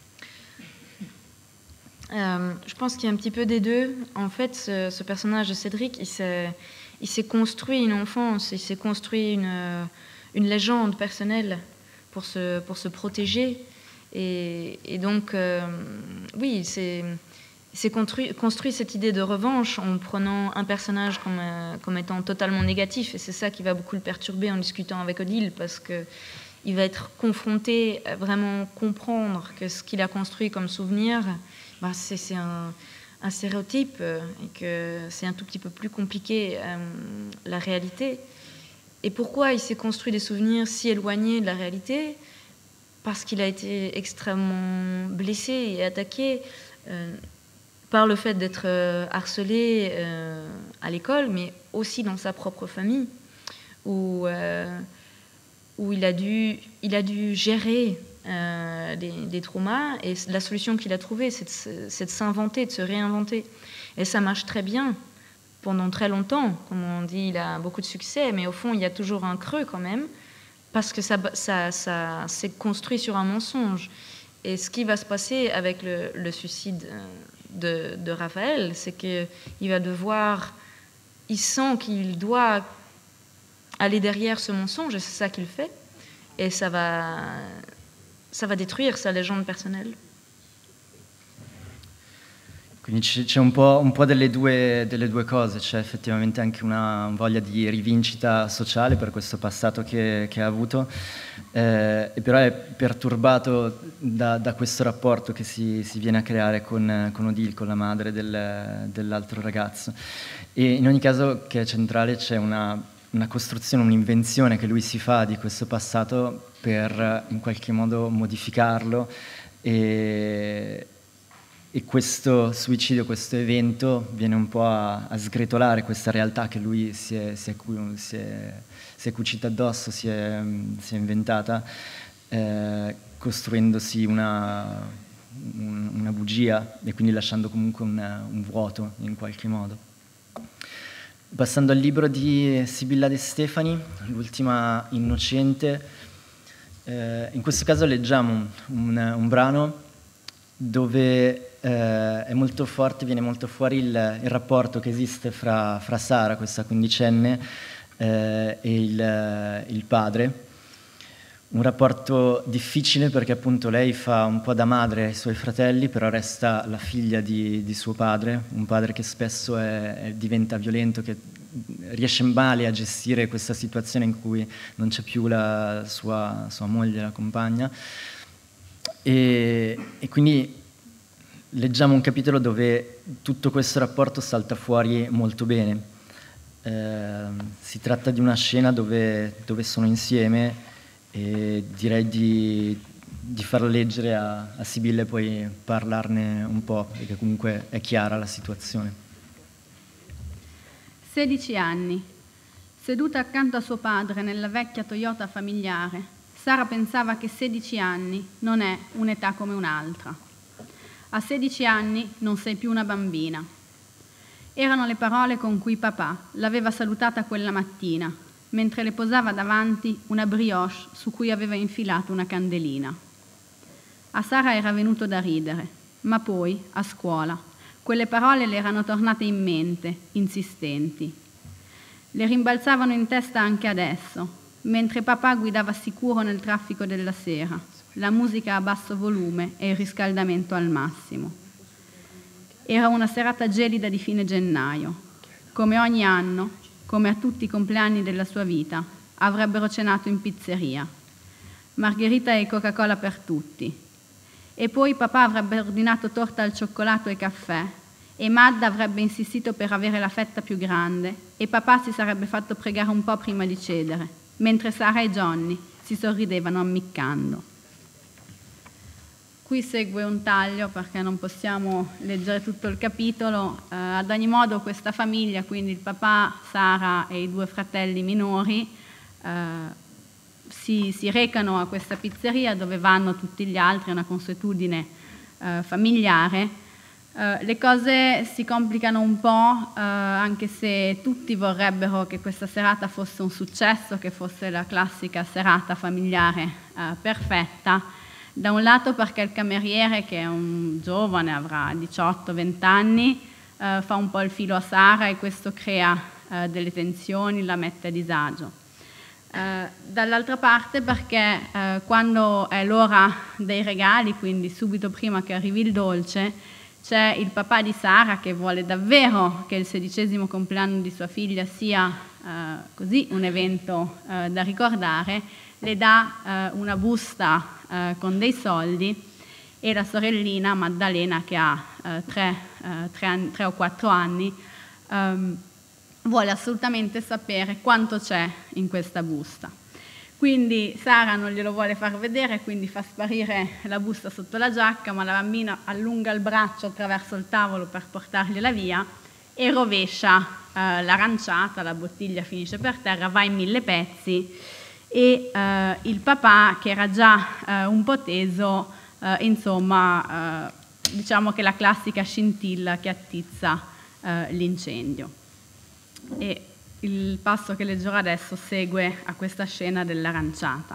Je pense qu'il y a un petit peu des deux. En fait, ce personnage de Cédric, il s'est construit une enfance, il s'est construit une légende personnelle pour se protéger. Et donc, oui, il s'est construit cette idée de revanche en prenant un personnage comme étant totalement négatif. Et c'est ça qui va beaucoup le perturber en discutant avec Odile, parce qu'il va être confronté à vraiment comprendre que ce qu'il a construit comme souvenir, bah, c'est un stéréotype, et que c'est un tout petit peu plus compliqué la réalité. Et pourquoi il s'est construit des souvenirs si éloignés de la réalité? Parce qu'il a été extrêmement blessé et attaqué par le fait d'être harcelé à l'école, mais aussi dans sa propre famille, où il a dû gérer des traumas, et la solution qu'il a trouvée, c'est de s'inventer, de se réinventer. Et ça marche très bien pendant très longtemps. Comme on dit, il a beaucoup de succès, mais au fond, il y a toujours un creux quand même, parce que ça s'est construit sur un mensonge. Et ce qui va se passer avec le suicide de Raphaël, c'est qu'il va devoir... Il sent qu'il doit aller derrière ce mensonge, et c'est ça qu'il fait. Et ça va détruire sa légende personnelle. Quindi c'è un po' delle due cose, c'è effettivamente anche una voglia di rivincita sociale per questo passato che ha avuto, e però è perturbato da questo rapporto che si viene a creare con Odile, con la madre dell'altro ragazzo. E in ogni caso, che è centrale, c'è una costruzione, un'invenzione che lui si fa di questo passato per in qualche modo modificarlo, e questo suicidio, questo evento viene un po' a sgretolare questa realtà che lui si è cucita addosso, si è inventata, costruendosi una bugia, e quindi lasciando comunque un vuoto in qualche modo. Passando al libro di Sibilla De Stefani, L'ultima innocente, in questo caso leggiamo un brano dove è molto forte, viene molto fuori il rapporto che esiste fra Sara, questa quindicenne, e il padre. Un rapporto difficile, perché appunto lei fa un po' da madre ai suoi fratelli, però resta la figlia di suo padre, un padre che spesso diventa violento, che riesce male a gestire questa situazione in cui non c'è più la sua moglie, la compagna. E quindi leggiamo un capitolo dove tutto questo rapporto salta fuori molto bene. Si tratta di una scena dove sono insieme, e direi di farla leggere a Sibilla e poi parlarne un po', perché comunque è chiara la situazione. 16 anni. Seduta accanto a suo padre nella vecchia Toyota familiare, Sara pensava che 16 anni non è un'età come un'altra. A 16 anni non sei più una bambina. Erano le parole con cui papà l'aveva salutata quella mattina, mentre le posava davanti una brioche su cui aveva infilato una candelina. A Sara era venuto da ridere, ma poi, a scuola, quelle parole le erano tornate in mente, insistenti. Le rimbalzavano in testa anche adesso, mentre papà guidava sicuro nel traffico della sera, la musica a basso volume e il riscaldamento al massimo. Era una serata gelida di fine gennaio. Come ogni anno, come a tutti i compleanni della sua vita, avrebbero cenato in pizzeria. Margherita e Coca-Cola per tutti, e poi papà avrebbe ordinato torta al cioccolato e caffè, e Madda avrebbe insistito per avere la fetta più grande, e papà si sarebbe fatto pregare un po' prima di cedere, mentre Sara e Johnny si sorridevano ammiccando. Qui segue un taglio perché non possiamo leggere tutto il capitolo. Ad ogni modo questa famiglia, quindi il papà, Sara e i 2 fratelli minori, si recano a questa pizzeria dove vanno tutti gli altri, è una consuetudine familiare. Le cose si complicano un po', anche se tutti vorrebbero che questa serata fosse un successo, che fosse la classica serata familiare perfetta. Da un lato perché il cameriere, che è un giovane, avrà 18-20 anni, fa un po' il filo a Sara e questo crea delle tensioni, la mette a disagio. Dall'altra parte perché quando è l'ora dei regali, quindi subito prima che arrivi il dolce, c'è il papà di Sara che vuole davvero che il 16° compleanno di sua figlia sia così un evento da ricordare, le dà una busta con dei soldi e la sorellina Maddalena, che ha 3 o 4 anni, vuole assolutamente sapere quanto c'è in questa busta. Quindi Sara non glielo vuole far vedere, quindi fa sparire la busta sotto la giacca, ma la bambina allunga il braccio attraverso il tavolo per portargliela via e rovescia l'aranciata, la bottiglia finisce per terra, va in 1000 pezzi e il papà, che era già un po' teso, insomma, diciamo che la classica scintilla che attizza l'incendio. E il passo che leggerò adesso segue a questa scena dell'aranciata.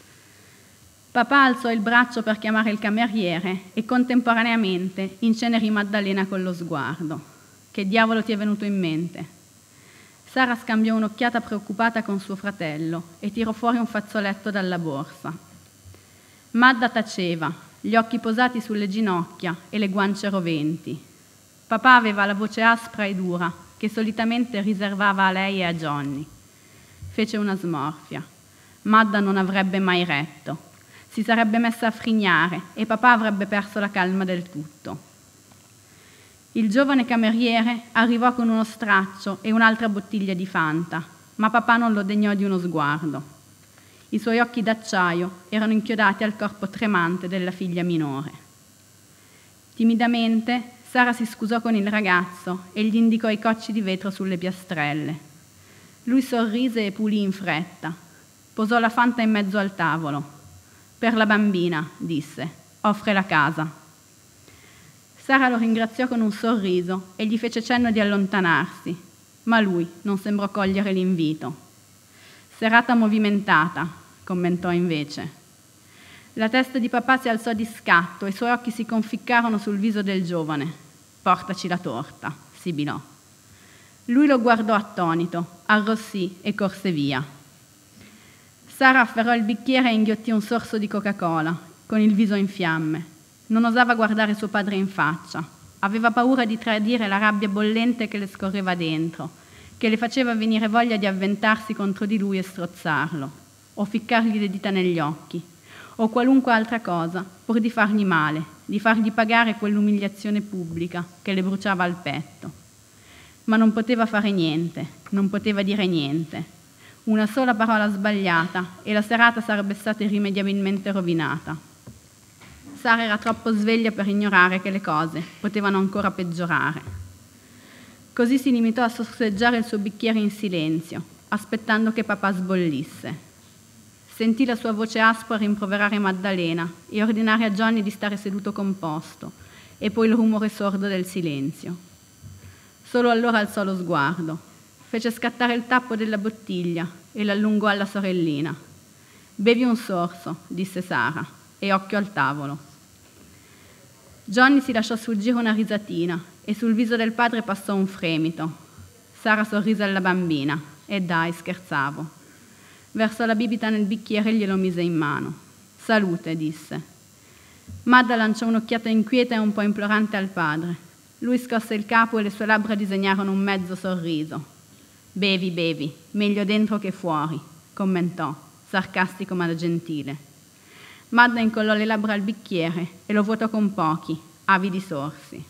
Papà alzò il braccio per chiamare il cameriere e contemporaneamente incenerì Maddalena con lo sguardo. Che diavolo ti è venuto in mente? Sara scambiò un'occhiata preoccupata con suo fratello e tirò fuori un fazzoletto dalla borsa. Madda taceva, gli occhi posati sulle ginocchia e le guance roventi. Papà aveva la voce aspra e dura, che solitamente riservava a lei e a Johnny. Fece una smorfia. Madda non avrebbe mai retto. Si sarebbe messa a frignare e papà avrebbe perso la calma del tutto. Il giovane cameriere arrivò con uno straccio e un'altra bottiglia di Fanta, ma papà non lo degnò di uno sguardo. I suoi occhi d'acciaio erano inchiodati al corpo tremante della figlia minore. Timidamente Sara si scusò con il ragazzo e gli indicò i cocci di vetro sulle piastrelle. Lui sorrise e pulì in fretta. Posò la Fanta in mezzo al tavolo. «Per la bambina», disse, «offre la casa». Sara lo ringraziò con un sorriso e gli fece cenno di allontanarsi, ma lui non sembrò cogliere l'invito. «Serata movimentata», commentò invece. La testa di papà si alzò di scatto e i suoi occhi si conficcarono sul viso del giovane. «Portaci la torta», sibilò. Lui lo guardò attonito, arrossì e corse via. Sara afferrò il bicchiere e inghiottì un sorso di Coca-Cola, con il viso in fiamme. Non osava guardare suo padre in faccia. Aveva paura di tradire la rabbia bollente che le scorreva dentro, che le faceva venire voglia di avventarsi contro di lui e strozzarlo, o ficcargli le dita negli occhi, o qualunque altra cosa, pur di fargli male, di fargli pagare quell'umiliazione pubblica che le bruciava al petto. Ma non poteva fare niente, non poteva dire niente. Una sola parola sbagliata e la serata sarebbe stata irrimediabilmente rovinata. Sara era troppo sveglia per ignorare che le cose potevano ancora peggiorare. Così si limitò a sorseggiare il suo bicchiere in silenzio, aspettando che papà sbollisse. Sentì la sua voce aspra rimproverare Maddalena e ordinare a Johnny di stare seduto composto, e poi il rumore sordo del silenzio. Solo allora alzò lo sguardo, fece scattare il tappo della bottiglia e l'allungò alla sorellina. «Bevi un sorso», disse Sara, e occhio al tavolo. Johnny si lasciò sfuggire una risatina e sul viso del padre passò un fremito. Sara sorrise alla bambina. «E dai, scherzavo». Versò la bibita nel bicchiere e glielo mise in mano. «Salute», disse. Madda lanciò un'occhiata inquieta e un po' implorante al padre. Lui scosse il capo e le sue labbra disegnarono un mezzo sorriso. «Bevi, bevi, meglio dentro che fuori», commentò, sarcastico ma gentile. Madda incollò le labbra al bicchiere e lo vuotò con pochi, avidi sorsi.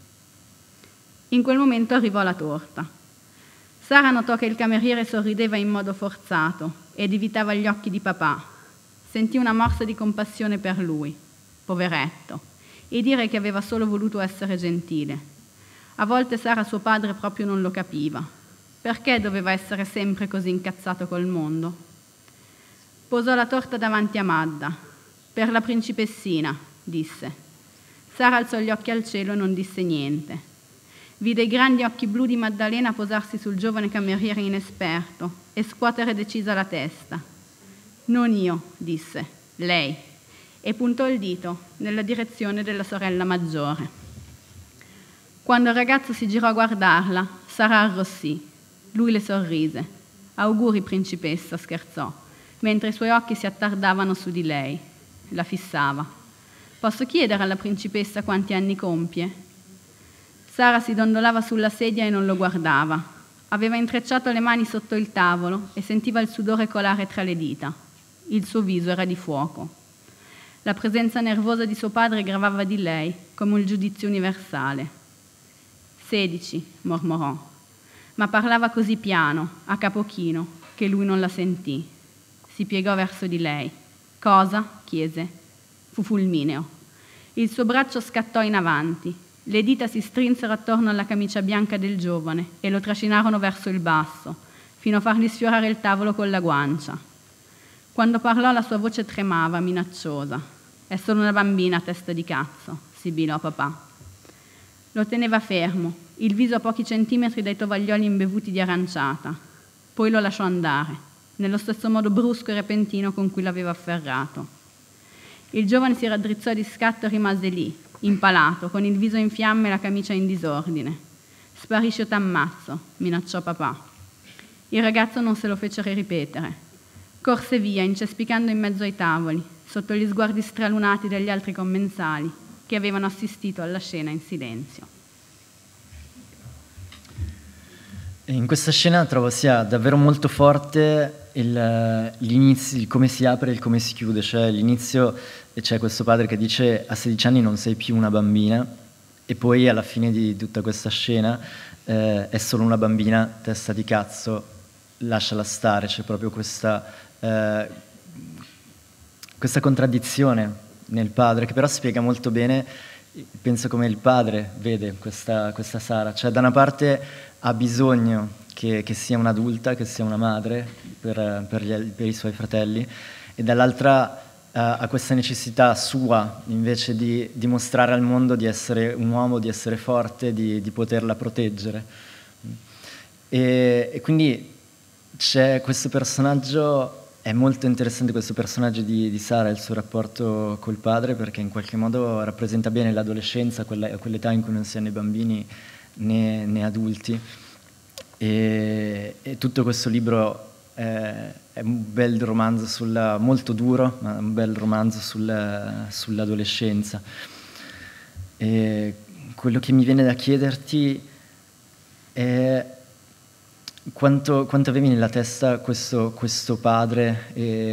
In quel momento arrivò la torta. Sara notò che il cameriere sorrideva in modo forzato ed evitava gli occhi di papà. Sentì una morsa di compassione per lui, poveretto, e dire che aveva solo voluto essere gentile. A volte Sara suo padre proprio non lo capiva. Perché doveva essere sempre così incazzato col mondo? Posò la torta davanti a Madda. Per la principessina, disse. Sara alzò gli occhi al cielo e non disse niente. Vide i grandi occhi blu di Maddalena posarsi sul giovane cameriere inesperto e scuotere decisa la testa. Non io, disse, lei, e puntò il dito nella direzione della sorella maggiore. Quando il ragazzo si girò a guardarla, Sara arrossì. Lui le sorrise. Auguri, principessa, scherzò, mentre i suoi occhi si attardavano su di lei. La fissava. Posso chiedere alla principessa quanti anni compie? Sara si dondolava sulla sedia e non lo guardava. Aveva intrecciato le mani sotto il tavolo e sentiva il sudore colare tra le dita. Il suo viso era di fuoco. La presenza nervosa di suo padre gravava di lei come un giudizio universale. 16, mormorò, ma parlava così piano, a capo chino, che lui non la sentì. Si piegò verso di lei. Cosa? Chiese. Fu fulmineo. Il suo braccio scattò in avanti. Le dita si strinsero attorno alla camicia bianca del giovane e lo trascinarono verso il basso, fino a fargli sfiorare il tavolo con la guancia. Quando parlò la sua voce tremava, minacciosa. È solo una bambina, testa di cazzo, sibilò papà. Lo teneva fermo, il viso a pochi centimetri dai tovaglioli imbevuti di aranciata. Poi lo lasciò andare, nello stesso modo brusco e repentino con cui l'aveva afferrato. Il giovane si raddrizzò di scatto e rimase lì, impalato, con il viso in fiamme e la camicia in disordine. Sparisci o t'ammazzo, minacciò papà. Il ragazzo non se lo fece ripetere. Corse via, incespicando in mezzo ai tavoli, sotto gli sguardi stralunati degli altri commensali, che avevano assistito alla scena in silenzio. In questa scena trovo sia davvero molto forte l'inizio, il come si apre e il come si chiude, cioè l'inizio c'è questo padre che dice a 16 anni non sei più una bambina e poi alla fine di tutta questa scena è solo una bambina, testa di cazzo, lasciala stare, c'è proprio questa contraddizione nel padre che però spiega molto bene, penso, come il padre vede questa Sara, cioè da una parte ha bisogno che sia un'adulta, che sia una madre per i suoi fratelli, e dall'altra ha questa necessità sua invece di dimostrare al mondo di essere un uomo, di essere forte, di poterla proteggere. E quindi c'è questo personaggio, è molto interessante questo personaggio di Sara e il suo rapporto col padre, perché in qualche modo rappresenta bene l'adolescenza, quell'età in cui non si è né bambini né adulti, e tutto questo libro è un bel romanzo molto duro, ma un bel romanzo sull'adolescenza. E quello che mi viene da chiederti è quanto avevi nella testa questo padre,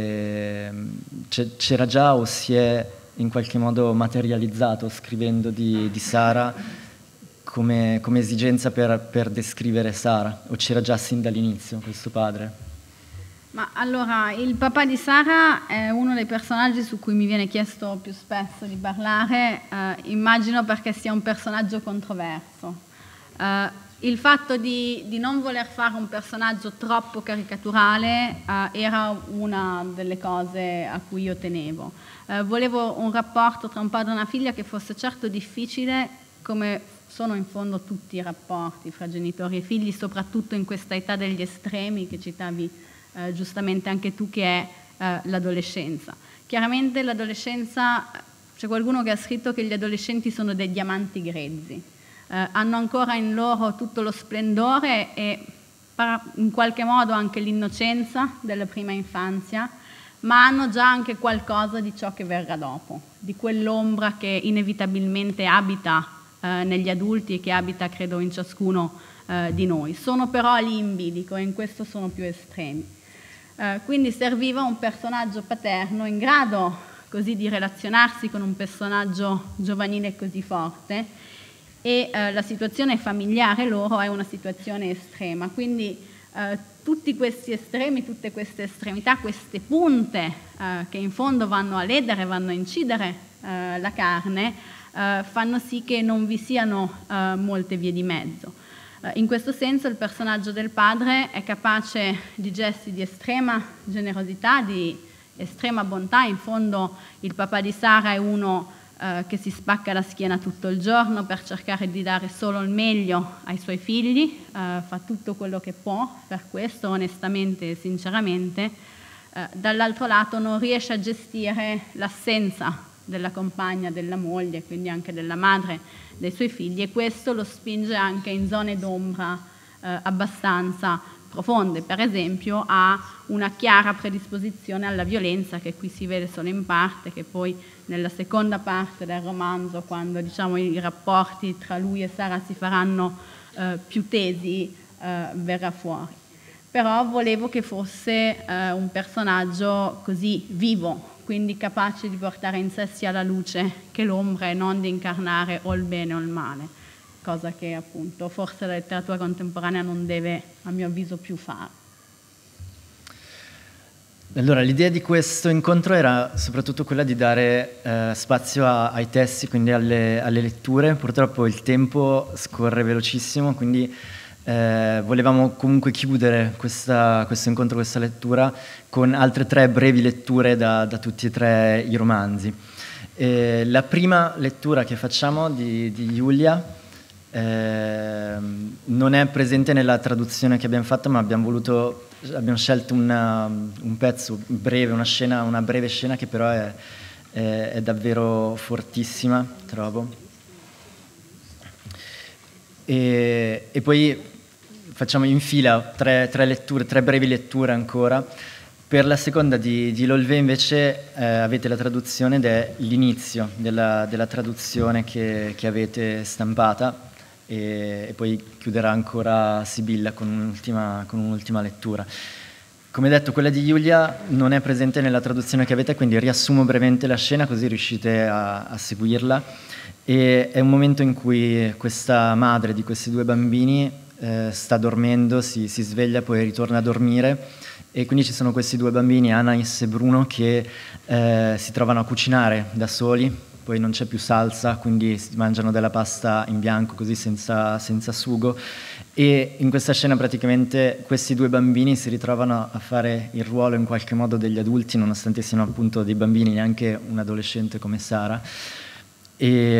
c'era già o si è in qualche modo materializzato scrivendo di Sara come esigenza per descrivere Sara, o c'era già sin dall'inizio questo padre? Ma allora, il papà di Sara è uno dei personaggi su cui mi viene chiesto più spesso di parlare, immagino perché sia un personaggio controverso. Il fatto di non voler fare un personaggio troppo caricaturale era una delle cose a cui io tenevo. Volevo un rapporto tra un padre e una figlia che fosse certo difficile, come sono in fondo tutti i rapporti fra genitori e figli, soprattutto in questa età degli estremi che citavi giustamente anche tu, che è l'adolescenza. Chiaramente l'adolescenza, c'è qualcuno che ha scritto che gli adolescenti sono dei diamanti grezzi, hanno ancora in loro tutto lo splendore e in qualche modo anche l'innocenza della prima infanzia, ma hanno già anche qualcosa di ciò che verrà dopo, di quell'ombra che inevitabilmente abita negli adulti e che abita, credo, in ciascuno di noi. Sono però limbi, dico, e in questo sono più estremi. Quindi serviva un personaggio paterno in grado così di relazionarsi con un personaggio giovanile così forte, e la situazione familiare loro è una situazione estrema, quindi tutti questi estremi, tutte queste estremità, queste punte che in fondo vanno a ledere, vanno a incidere la carne, fanno sì che non vi siano molte vie di mezzo. In questo senso il personaggio del padre è capace di gesti di estrema generosità, di estrema bontà. In fondo il papà di Sara è uno che si spacca la schiena tutto il giorno per cercare di dare solo il meglio ai suoi figli, fa tutto quello che può per questo, onestamente e sinceramente. Dall'altro lato non riesce a gestire l'assenza della compagna, della moglie, quindi anche della madre dei suoi figli, e questo lo spinge anche in zone d'ombra abbastanza profonde. Per esempio ha una chiara predisposizione alla violenza, che qui si vede solo in parte, che poi nella seconda parte del romanzo, quando diciamo i rapporti tra lui e Sara si faranno più tesi, verrà fuori. Però volevo che fosse un personaggio così vivo, quindi capace di portare in sé sia la luce che l'ombra e non di incarnare o il bene o il male, cosa che appunto forse la letteratura contemporanea non deve, a mio avviso, più fare. Allora, l'idea di questo incontro era soprattutto quella di dare spazio ai testi, quindi alle letture. Purtroppo il tempo scorre velocissimo, quindi volevamo comunque chiudere questo incontro, questa lettura, con altre 3 brevi letture da tutti e 3 i romanzi. La prima lettura che facciamo di Giulia non è presente nella traduzione che abbiamo fatto, ma abbiamo scelto un pezzo breve, una breve scena che però è davvero fortissima, trovo. E poi facciamo in fila 3 brevi letture ancora. Per la seconda di Lolvé invece avete la traduzione ed è l'inizio della traduzione che avete stampata, e poi chiuderà ancora Sibilla con un'ultima lettura. Come detto, quella di Giulia non è presente nella traduzione che avete, quindi riassumo brevemente la scena così riuscite a seguirla. E è un momento in cui questa madre di questi 2 bambini sta dormendo, si sveglia, poi ritorna a dormire, e quindi ci sono questi 2 bambini, Anais e Bruno, che si trovano a cucinare da soli. Poi non c'è più salsa, quindi si mangiano della pasta in bianco, così senza sugo, e in questa scena praticamente questi 2 bambini si ritrovano a fare il ruolo in qualche modo degli adulti, nonostante siano appunto dei bambini, neanche un adolescente come Sara. E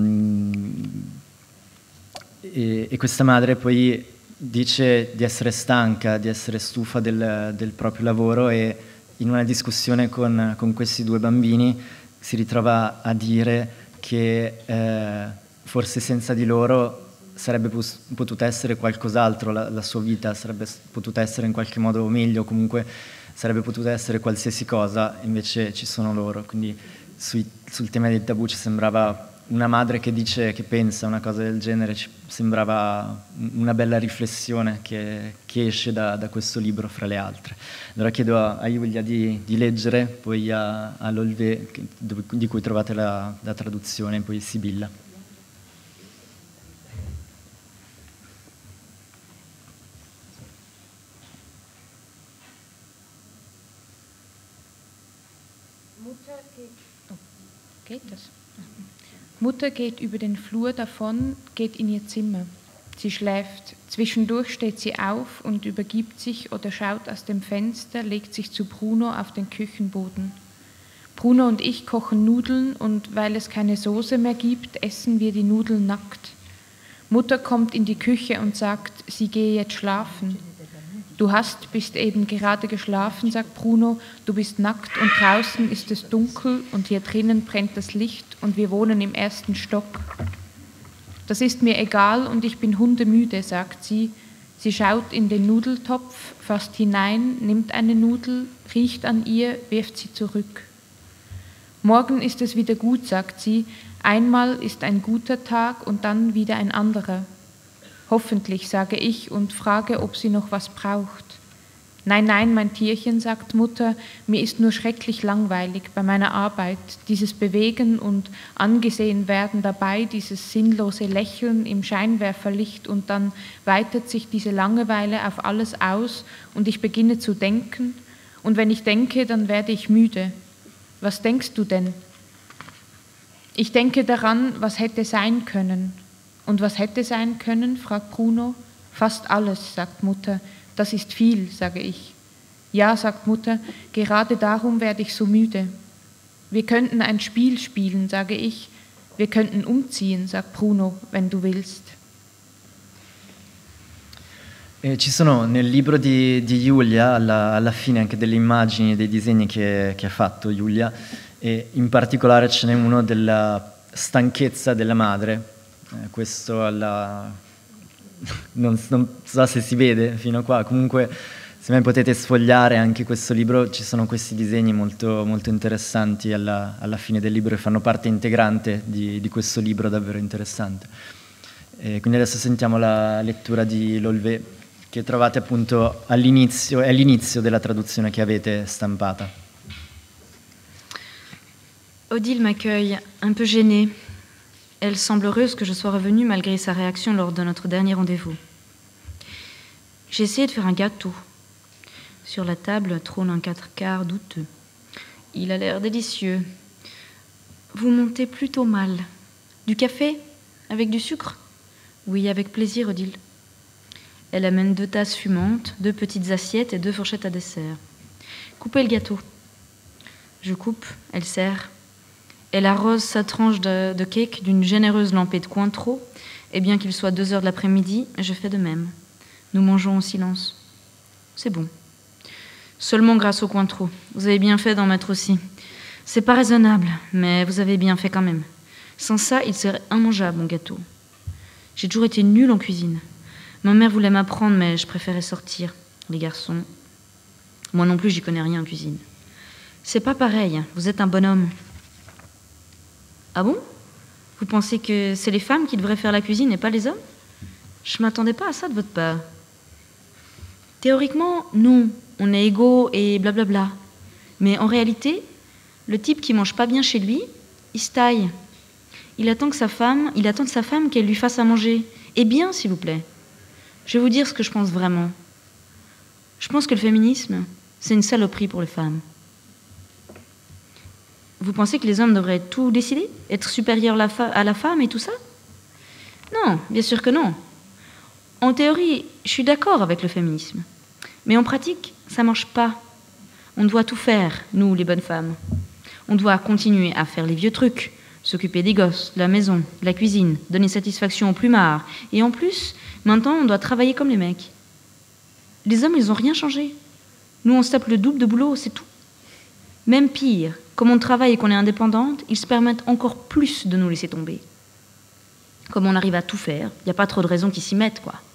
questa madre poi dice di essere stanca, di essere stufa del proprio lavoro, e in una discussione con questi 2 bambini si ritrova a dire che forse senza di loro sarebbe potuta essere qualcos'altro, la sua vita sarebbe potuta essere in qualche modo meglio, comunque sarebbe potuta essere qualsiasi cosa, invece ci sono loro. Quindi sul tema del tabù ci sembrava, una madre che dice, che pensa una cosa del genere, ci sembrava una bella riflessione che esce da questo libro fra le altre. Allora chiedo a Giulia di leggere, poi a Lolvé, di cui trovate la traduzione, poi Sibilla. Mutter geht über den Flur davon, geht in ihr Zimmer. Sie schläft. Zwischendurch steht sie auf und übergibt sich oder schaut aus dem Fenster, legt sich zu Bruno auf den Küchenboden. Bruno und ich kochen Nudeln und weil es keine Soße mehr gibt, essen wir die Nudeln nackt. Mutter kommt in die Küche und sagt, sie gehe jetzt schlafen. Du bist eben gerade geschlafen, sagt Bruno, du bist nackt und draußen ist es dunkel und hier drinnen brennt das Licht und wir wohnen im 1. Stock. Das ist mir egal und ich bin hundemüde, sagt sie. Sie schaut in den Nudeltopf, fasst hinein, nimmt eine Nudel, riecht an ihr, wirft sie zurück. Morgen ist es wieder gut, sagt sie. Einmal ist ein guter Tag und dann wieder ein anderer. Hoffentlich, sage ich und frage, ob sie noch was braucht. Nein, nein, mein Tierchen, sagt Mutter, mir ist nur schrecklich langweilig bei meiner Arbeit, dieses Bewegen und angesehen werden dabei, dieses sinnlose Lächeln im Scheinwerferlicht und dann weitet sich diese Langeweile auf alles aus und ich beginne zu denken und wenn ich denke, dann werde ich müde. Was denkst du denn? Ich denke daran, was hätte sein können. Und was hätte sein können, fragt Bruno. Fast alles, sagt Mutter. Das ist viel, sage ich. Ja, sagt Mutter, gerade darum werde ich so müde. Wir könnten ein Spiel spielen, sage ich. Wir könnten umziehen, sagt Bruno, wenn du willst. Ci sono nel libro di Giulia, alla fine anche delle immagini e dei disegni che ha fatto Giulia, e in particolare ce n'è uno della stanchezza della madre. Questo non so se si vede fino a qua, comunque se mai potete sfogliare anche questo libro, ci sono questi disegni molto, molto interessanti alla fine del libro e fanno parte integrante di questo libro davvero interessante. Quindi adesso sentiamo la lettura di Lolvé, che trovate appunto all'inizio, è l'inizio della traduzione che avete stampata. Odile m'accueille, un peu gênée. Elle semble heureuse que je sois revenue malgré sa réaction lors de notre dernier rendez-vous. J'ai essayé de faire un gâteau. Sur la table trône un 4/4 douteux. Il a l'air délicieux. Vous montez plutôt mal. Du café? Avec du sucre? Oui, avec plaisir, Odile. Elle amène 2 tasses fumantes, 2 petites assiettes et 2 fourchettes à dessert. Coupez le gâteau. Je coupe, elle sert. Elle arrose sa tranche de cake d'une généreuse lampée de Cointreau, et bien qu'il soit 2 heures de l'après-midi, je fais de même. Nous mangeons en silence. C'est bon. Seulement grâce au Cointreau. Vous avez bien fait d'en mettre aussi. C'est pas raisonnable, mais vous avez bien fait quand même. Sans ça, il serait immangeable, mon gâteau. J'ai toujours été nulle en cuisine. Ma mère voulait m'apprendre, mais je préférais sortir. Les garçons. Moi non plus, j'y connais rien en cuisine. C'est pas pareil, vous êtes un bonhomme. Ah bon? Vous pensez que c'est les femmes qui devraient faire la cuisine et pas les hommes? Je m'attendais pas à ça de votre part. Théoriquement, non, on est égaux et blablabla. Mais en réalité, le type qui mange pas bien chez lui, il se taille. Il attend de sa femme qu'elle lui fasse à manger. Et bien, s'il vous plaît. Je vais vous dire ce que je pense vraiment. Je pense que le féminisme, c'est une saloperie pour les femmes. Vous pensez que les hommes devraient tout décider? Être supérieurs à la femme et tout ça? Non, bien sûr que non. En théorie, je suis d'accord avec le féminisme. Mais en pratique, ça ne marche pas. On doit tout faire, nous, les bonnes femmes. On doit continuer à faire les vieux trucs, s'occuper des gosses, de la maison, de la cuisine, donner satisfaction aux plumards. Et en plus, maintenant, on doit travailler comme les mecs. Les hommes, ils n'ont rien changé. Nous, on se tape le double de boulot, c'est tout. Même pire, comme on travaille et qu'on est indépendante, ils se permettent encore plus de nous laisser tomber. Comme on arrive à tout faire, il n'y a pas trop de raisons qu'ils s'y mettent, quoi.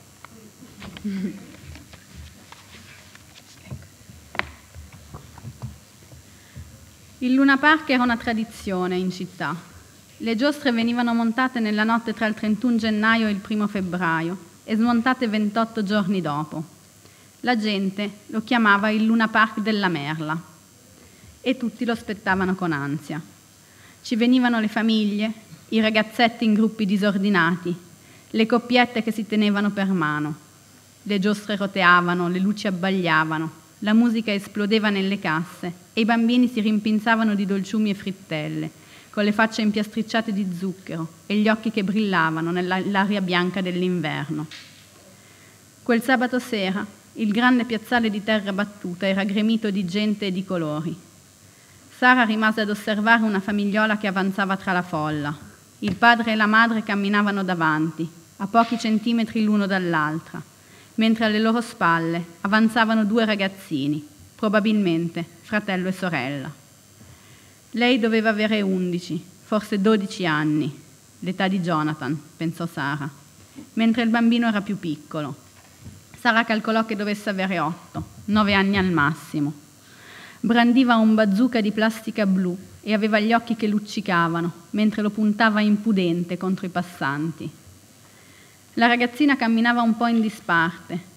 Il Luna Park era una tradizione in città. Le giostre venivano montate nella notte tra il 31 gennaio e il 1 febbraio e smontate 28 giorni dopo. La gente lo chiamava il Luna Park della Merla e tutti lo aspettavano con ansia. Ci venivano le famiglie, i ragazzetti in gruppi disordinati, le coppiette che si tenevano per mano. Le giostre roteavano, le luci abbagliavano, la musica esplodeva nelle casse e i bambini si rimpinzavano di dolciumi e frittelle, con le facce impiastricciate di zucchero e gli occhi che brillavano nell'aria bianca dell'inverno. Quel sabato sera il grande piazzale di terra battuta era gremito di gente e di colori. Sara rimase ad osservare una famigliola che avanzava tra la folla. Il padre e la madre camminavano davanti, a pochi centimetri l'uno dall'altra, mentre alle loro spalle avanzavano 2 ragazzini, probabilmente fratello e sorella. Lei doveva avere 11, forse 12 anni, l'età di Jonathan, pensò Sara, mentre il bambino era più piccolo. Sara calcolò che dovesse avere 8, 9 anni al massimo. Brandiva un bazooka di plastica blu e aveva gli occhi che luccicavano, mentre lo puntava impudente contro i passanti. La ragazzina camminava un po' in disparte,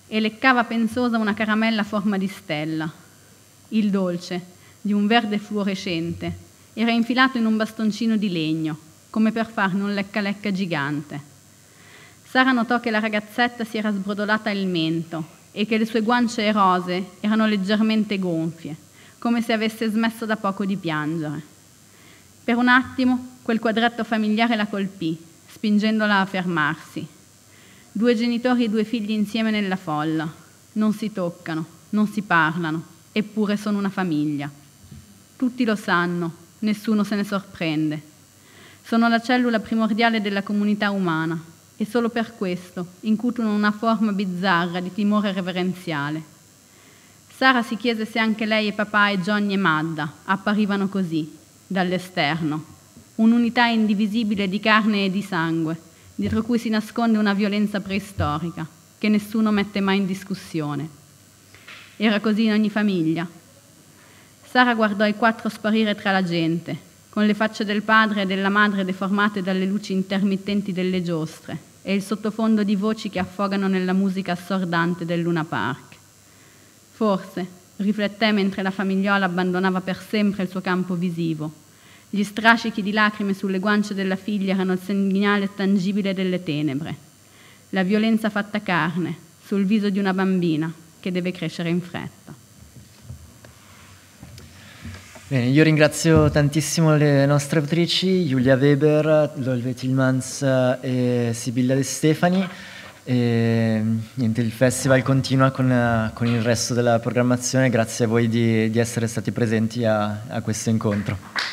e leccava pensosa una caramella a forma di stella. Il dolce, di un verde fluorescente, era infilato in un bastoncino di legno, come per farne un lecca-lecca gigante. Sara notò che la ragazzetta si era sbrodolata il mento e che le sue guance rosee erano leggermente gonfie, come se avesse smesso da poco di piangere. Per un attimo quel quadretto familiare la colpì, spingendola a fermarsi. 2 genitori e 2 figli insieme nella folla. Non si toccano, non si parlano, eppure sono una famiglia. Tutti lo sanno, nessuno se ne sorprende. Sono la cellula primordiale della comunità umana e solo per questo incutono una forma bizzarra di timore reverenziale. Sara si chiese se anche lei e papà e Johnny e Madda apparivano così, dall'esterno, un'unità indivisibile di carne e di sangue, dietro cui si nasconde una violenza preistorica che nessuno mette mai in discussione. Era così in ogni famiglia. Sara guardò i 4 sparire tra la gente, con le facce del padre e della madre deformate dalle luci intermittenti delle giostre e il sottofondo di voci che affogano nella musica assordante del Luna Park. Forse, rifletté mentre la famigliola abbandonava per sempre il suo campo visivo, gli strascichi di lacrime sulle guance della figlia erano il segnale tangibile delle tenebre, la violenza fatta carne sul viso di una bambina che deve crescere in fretta. Bene, io ringrazio tantissimo le nostre autrici, Julia Weber, Lolve Tillmans e Sibilla De Stefani. E niente, il festival continua con il resto della programmazione. Grazie a voi di essere stati presenti a questo incontro.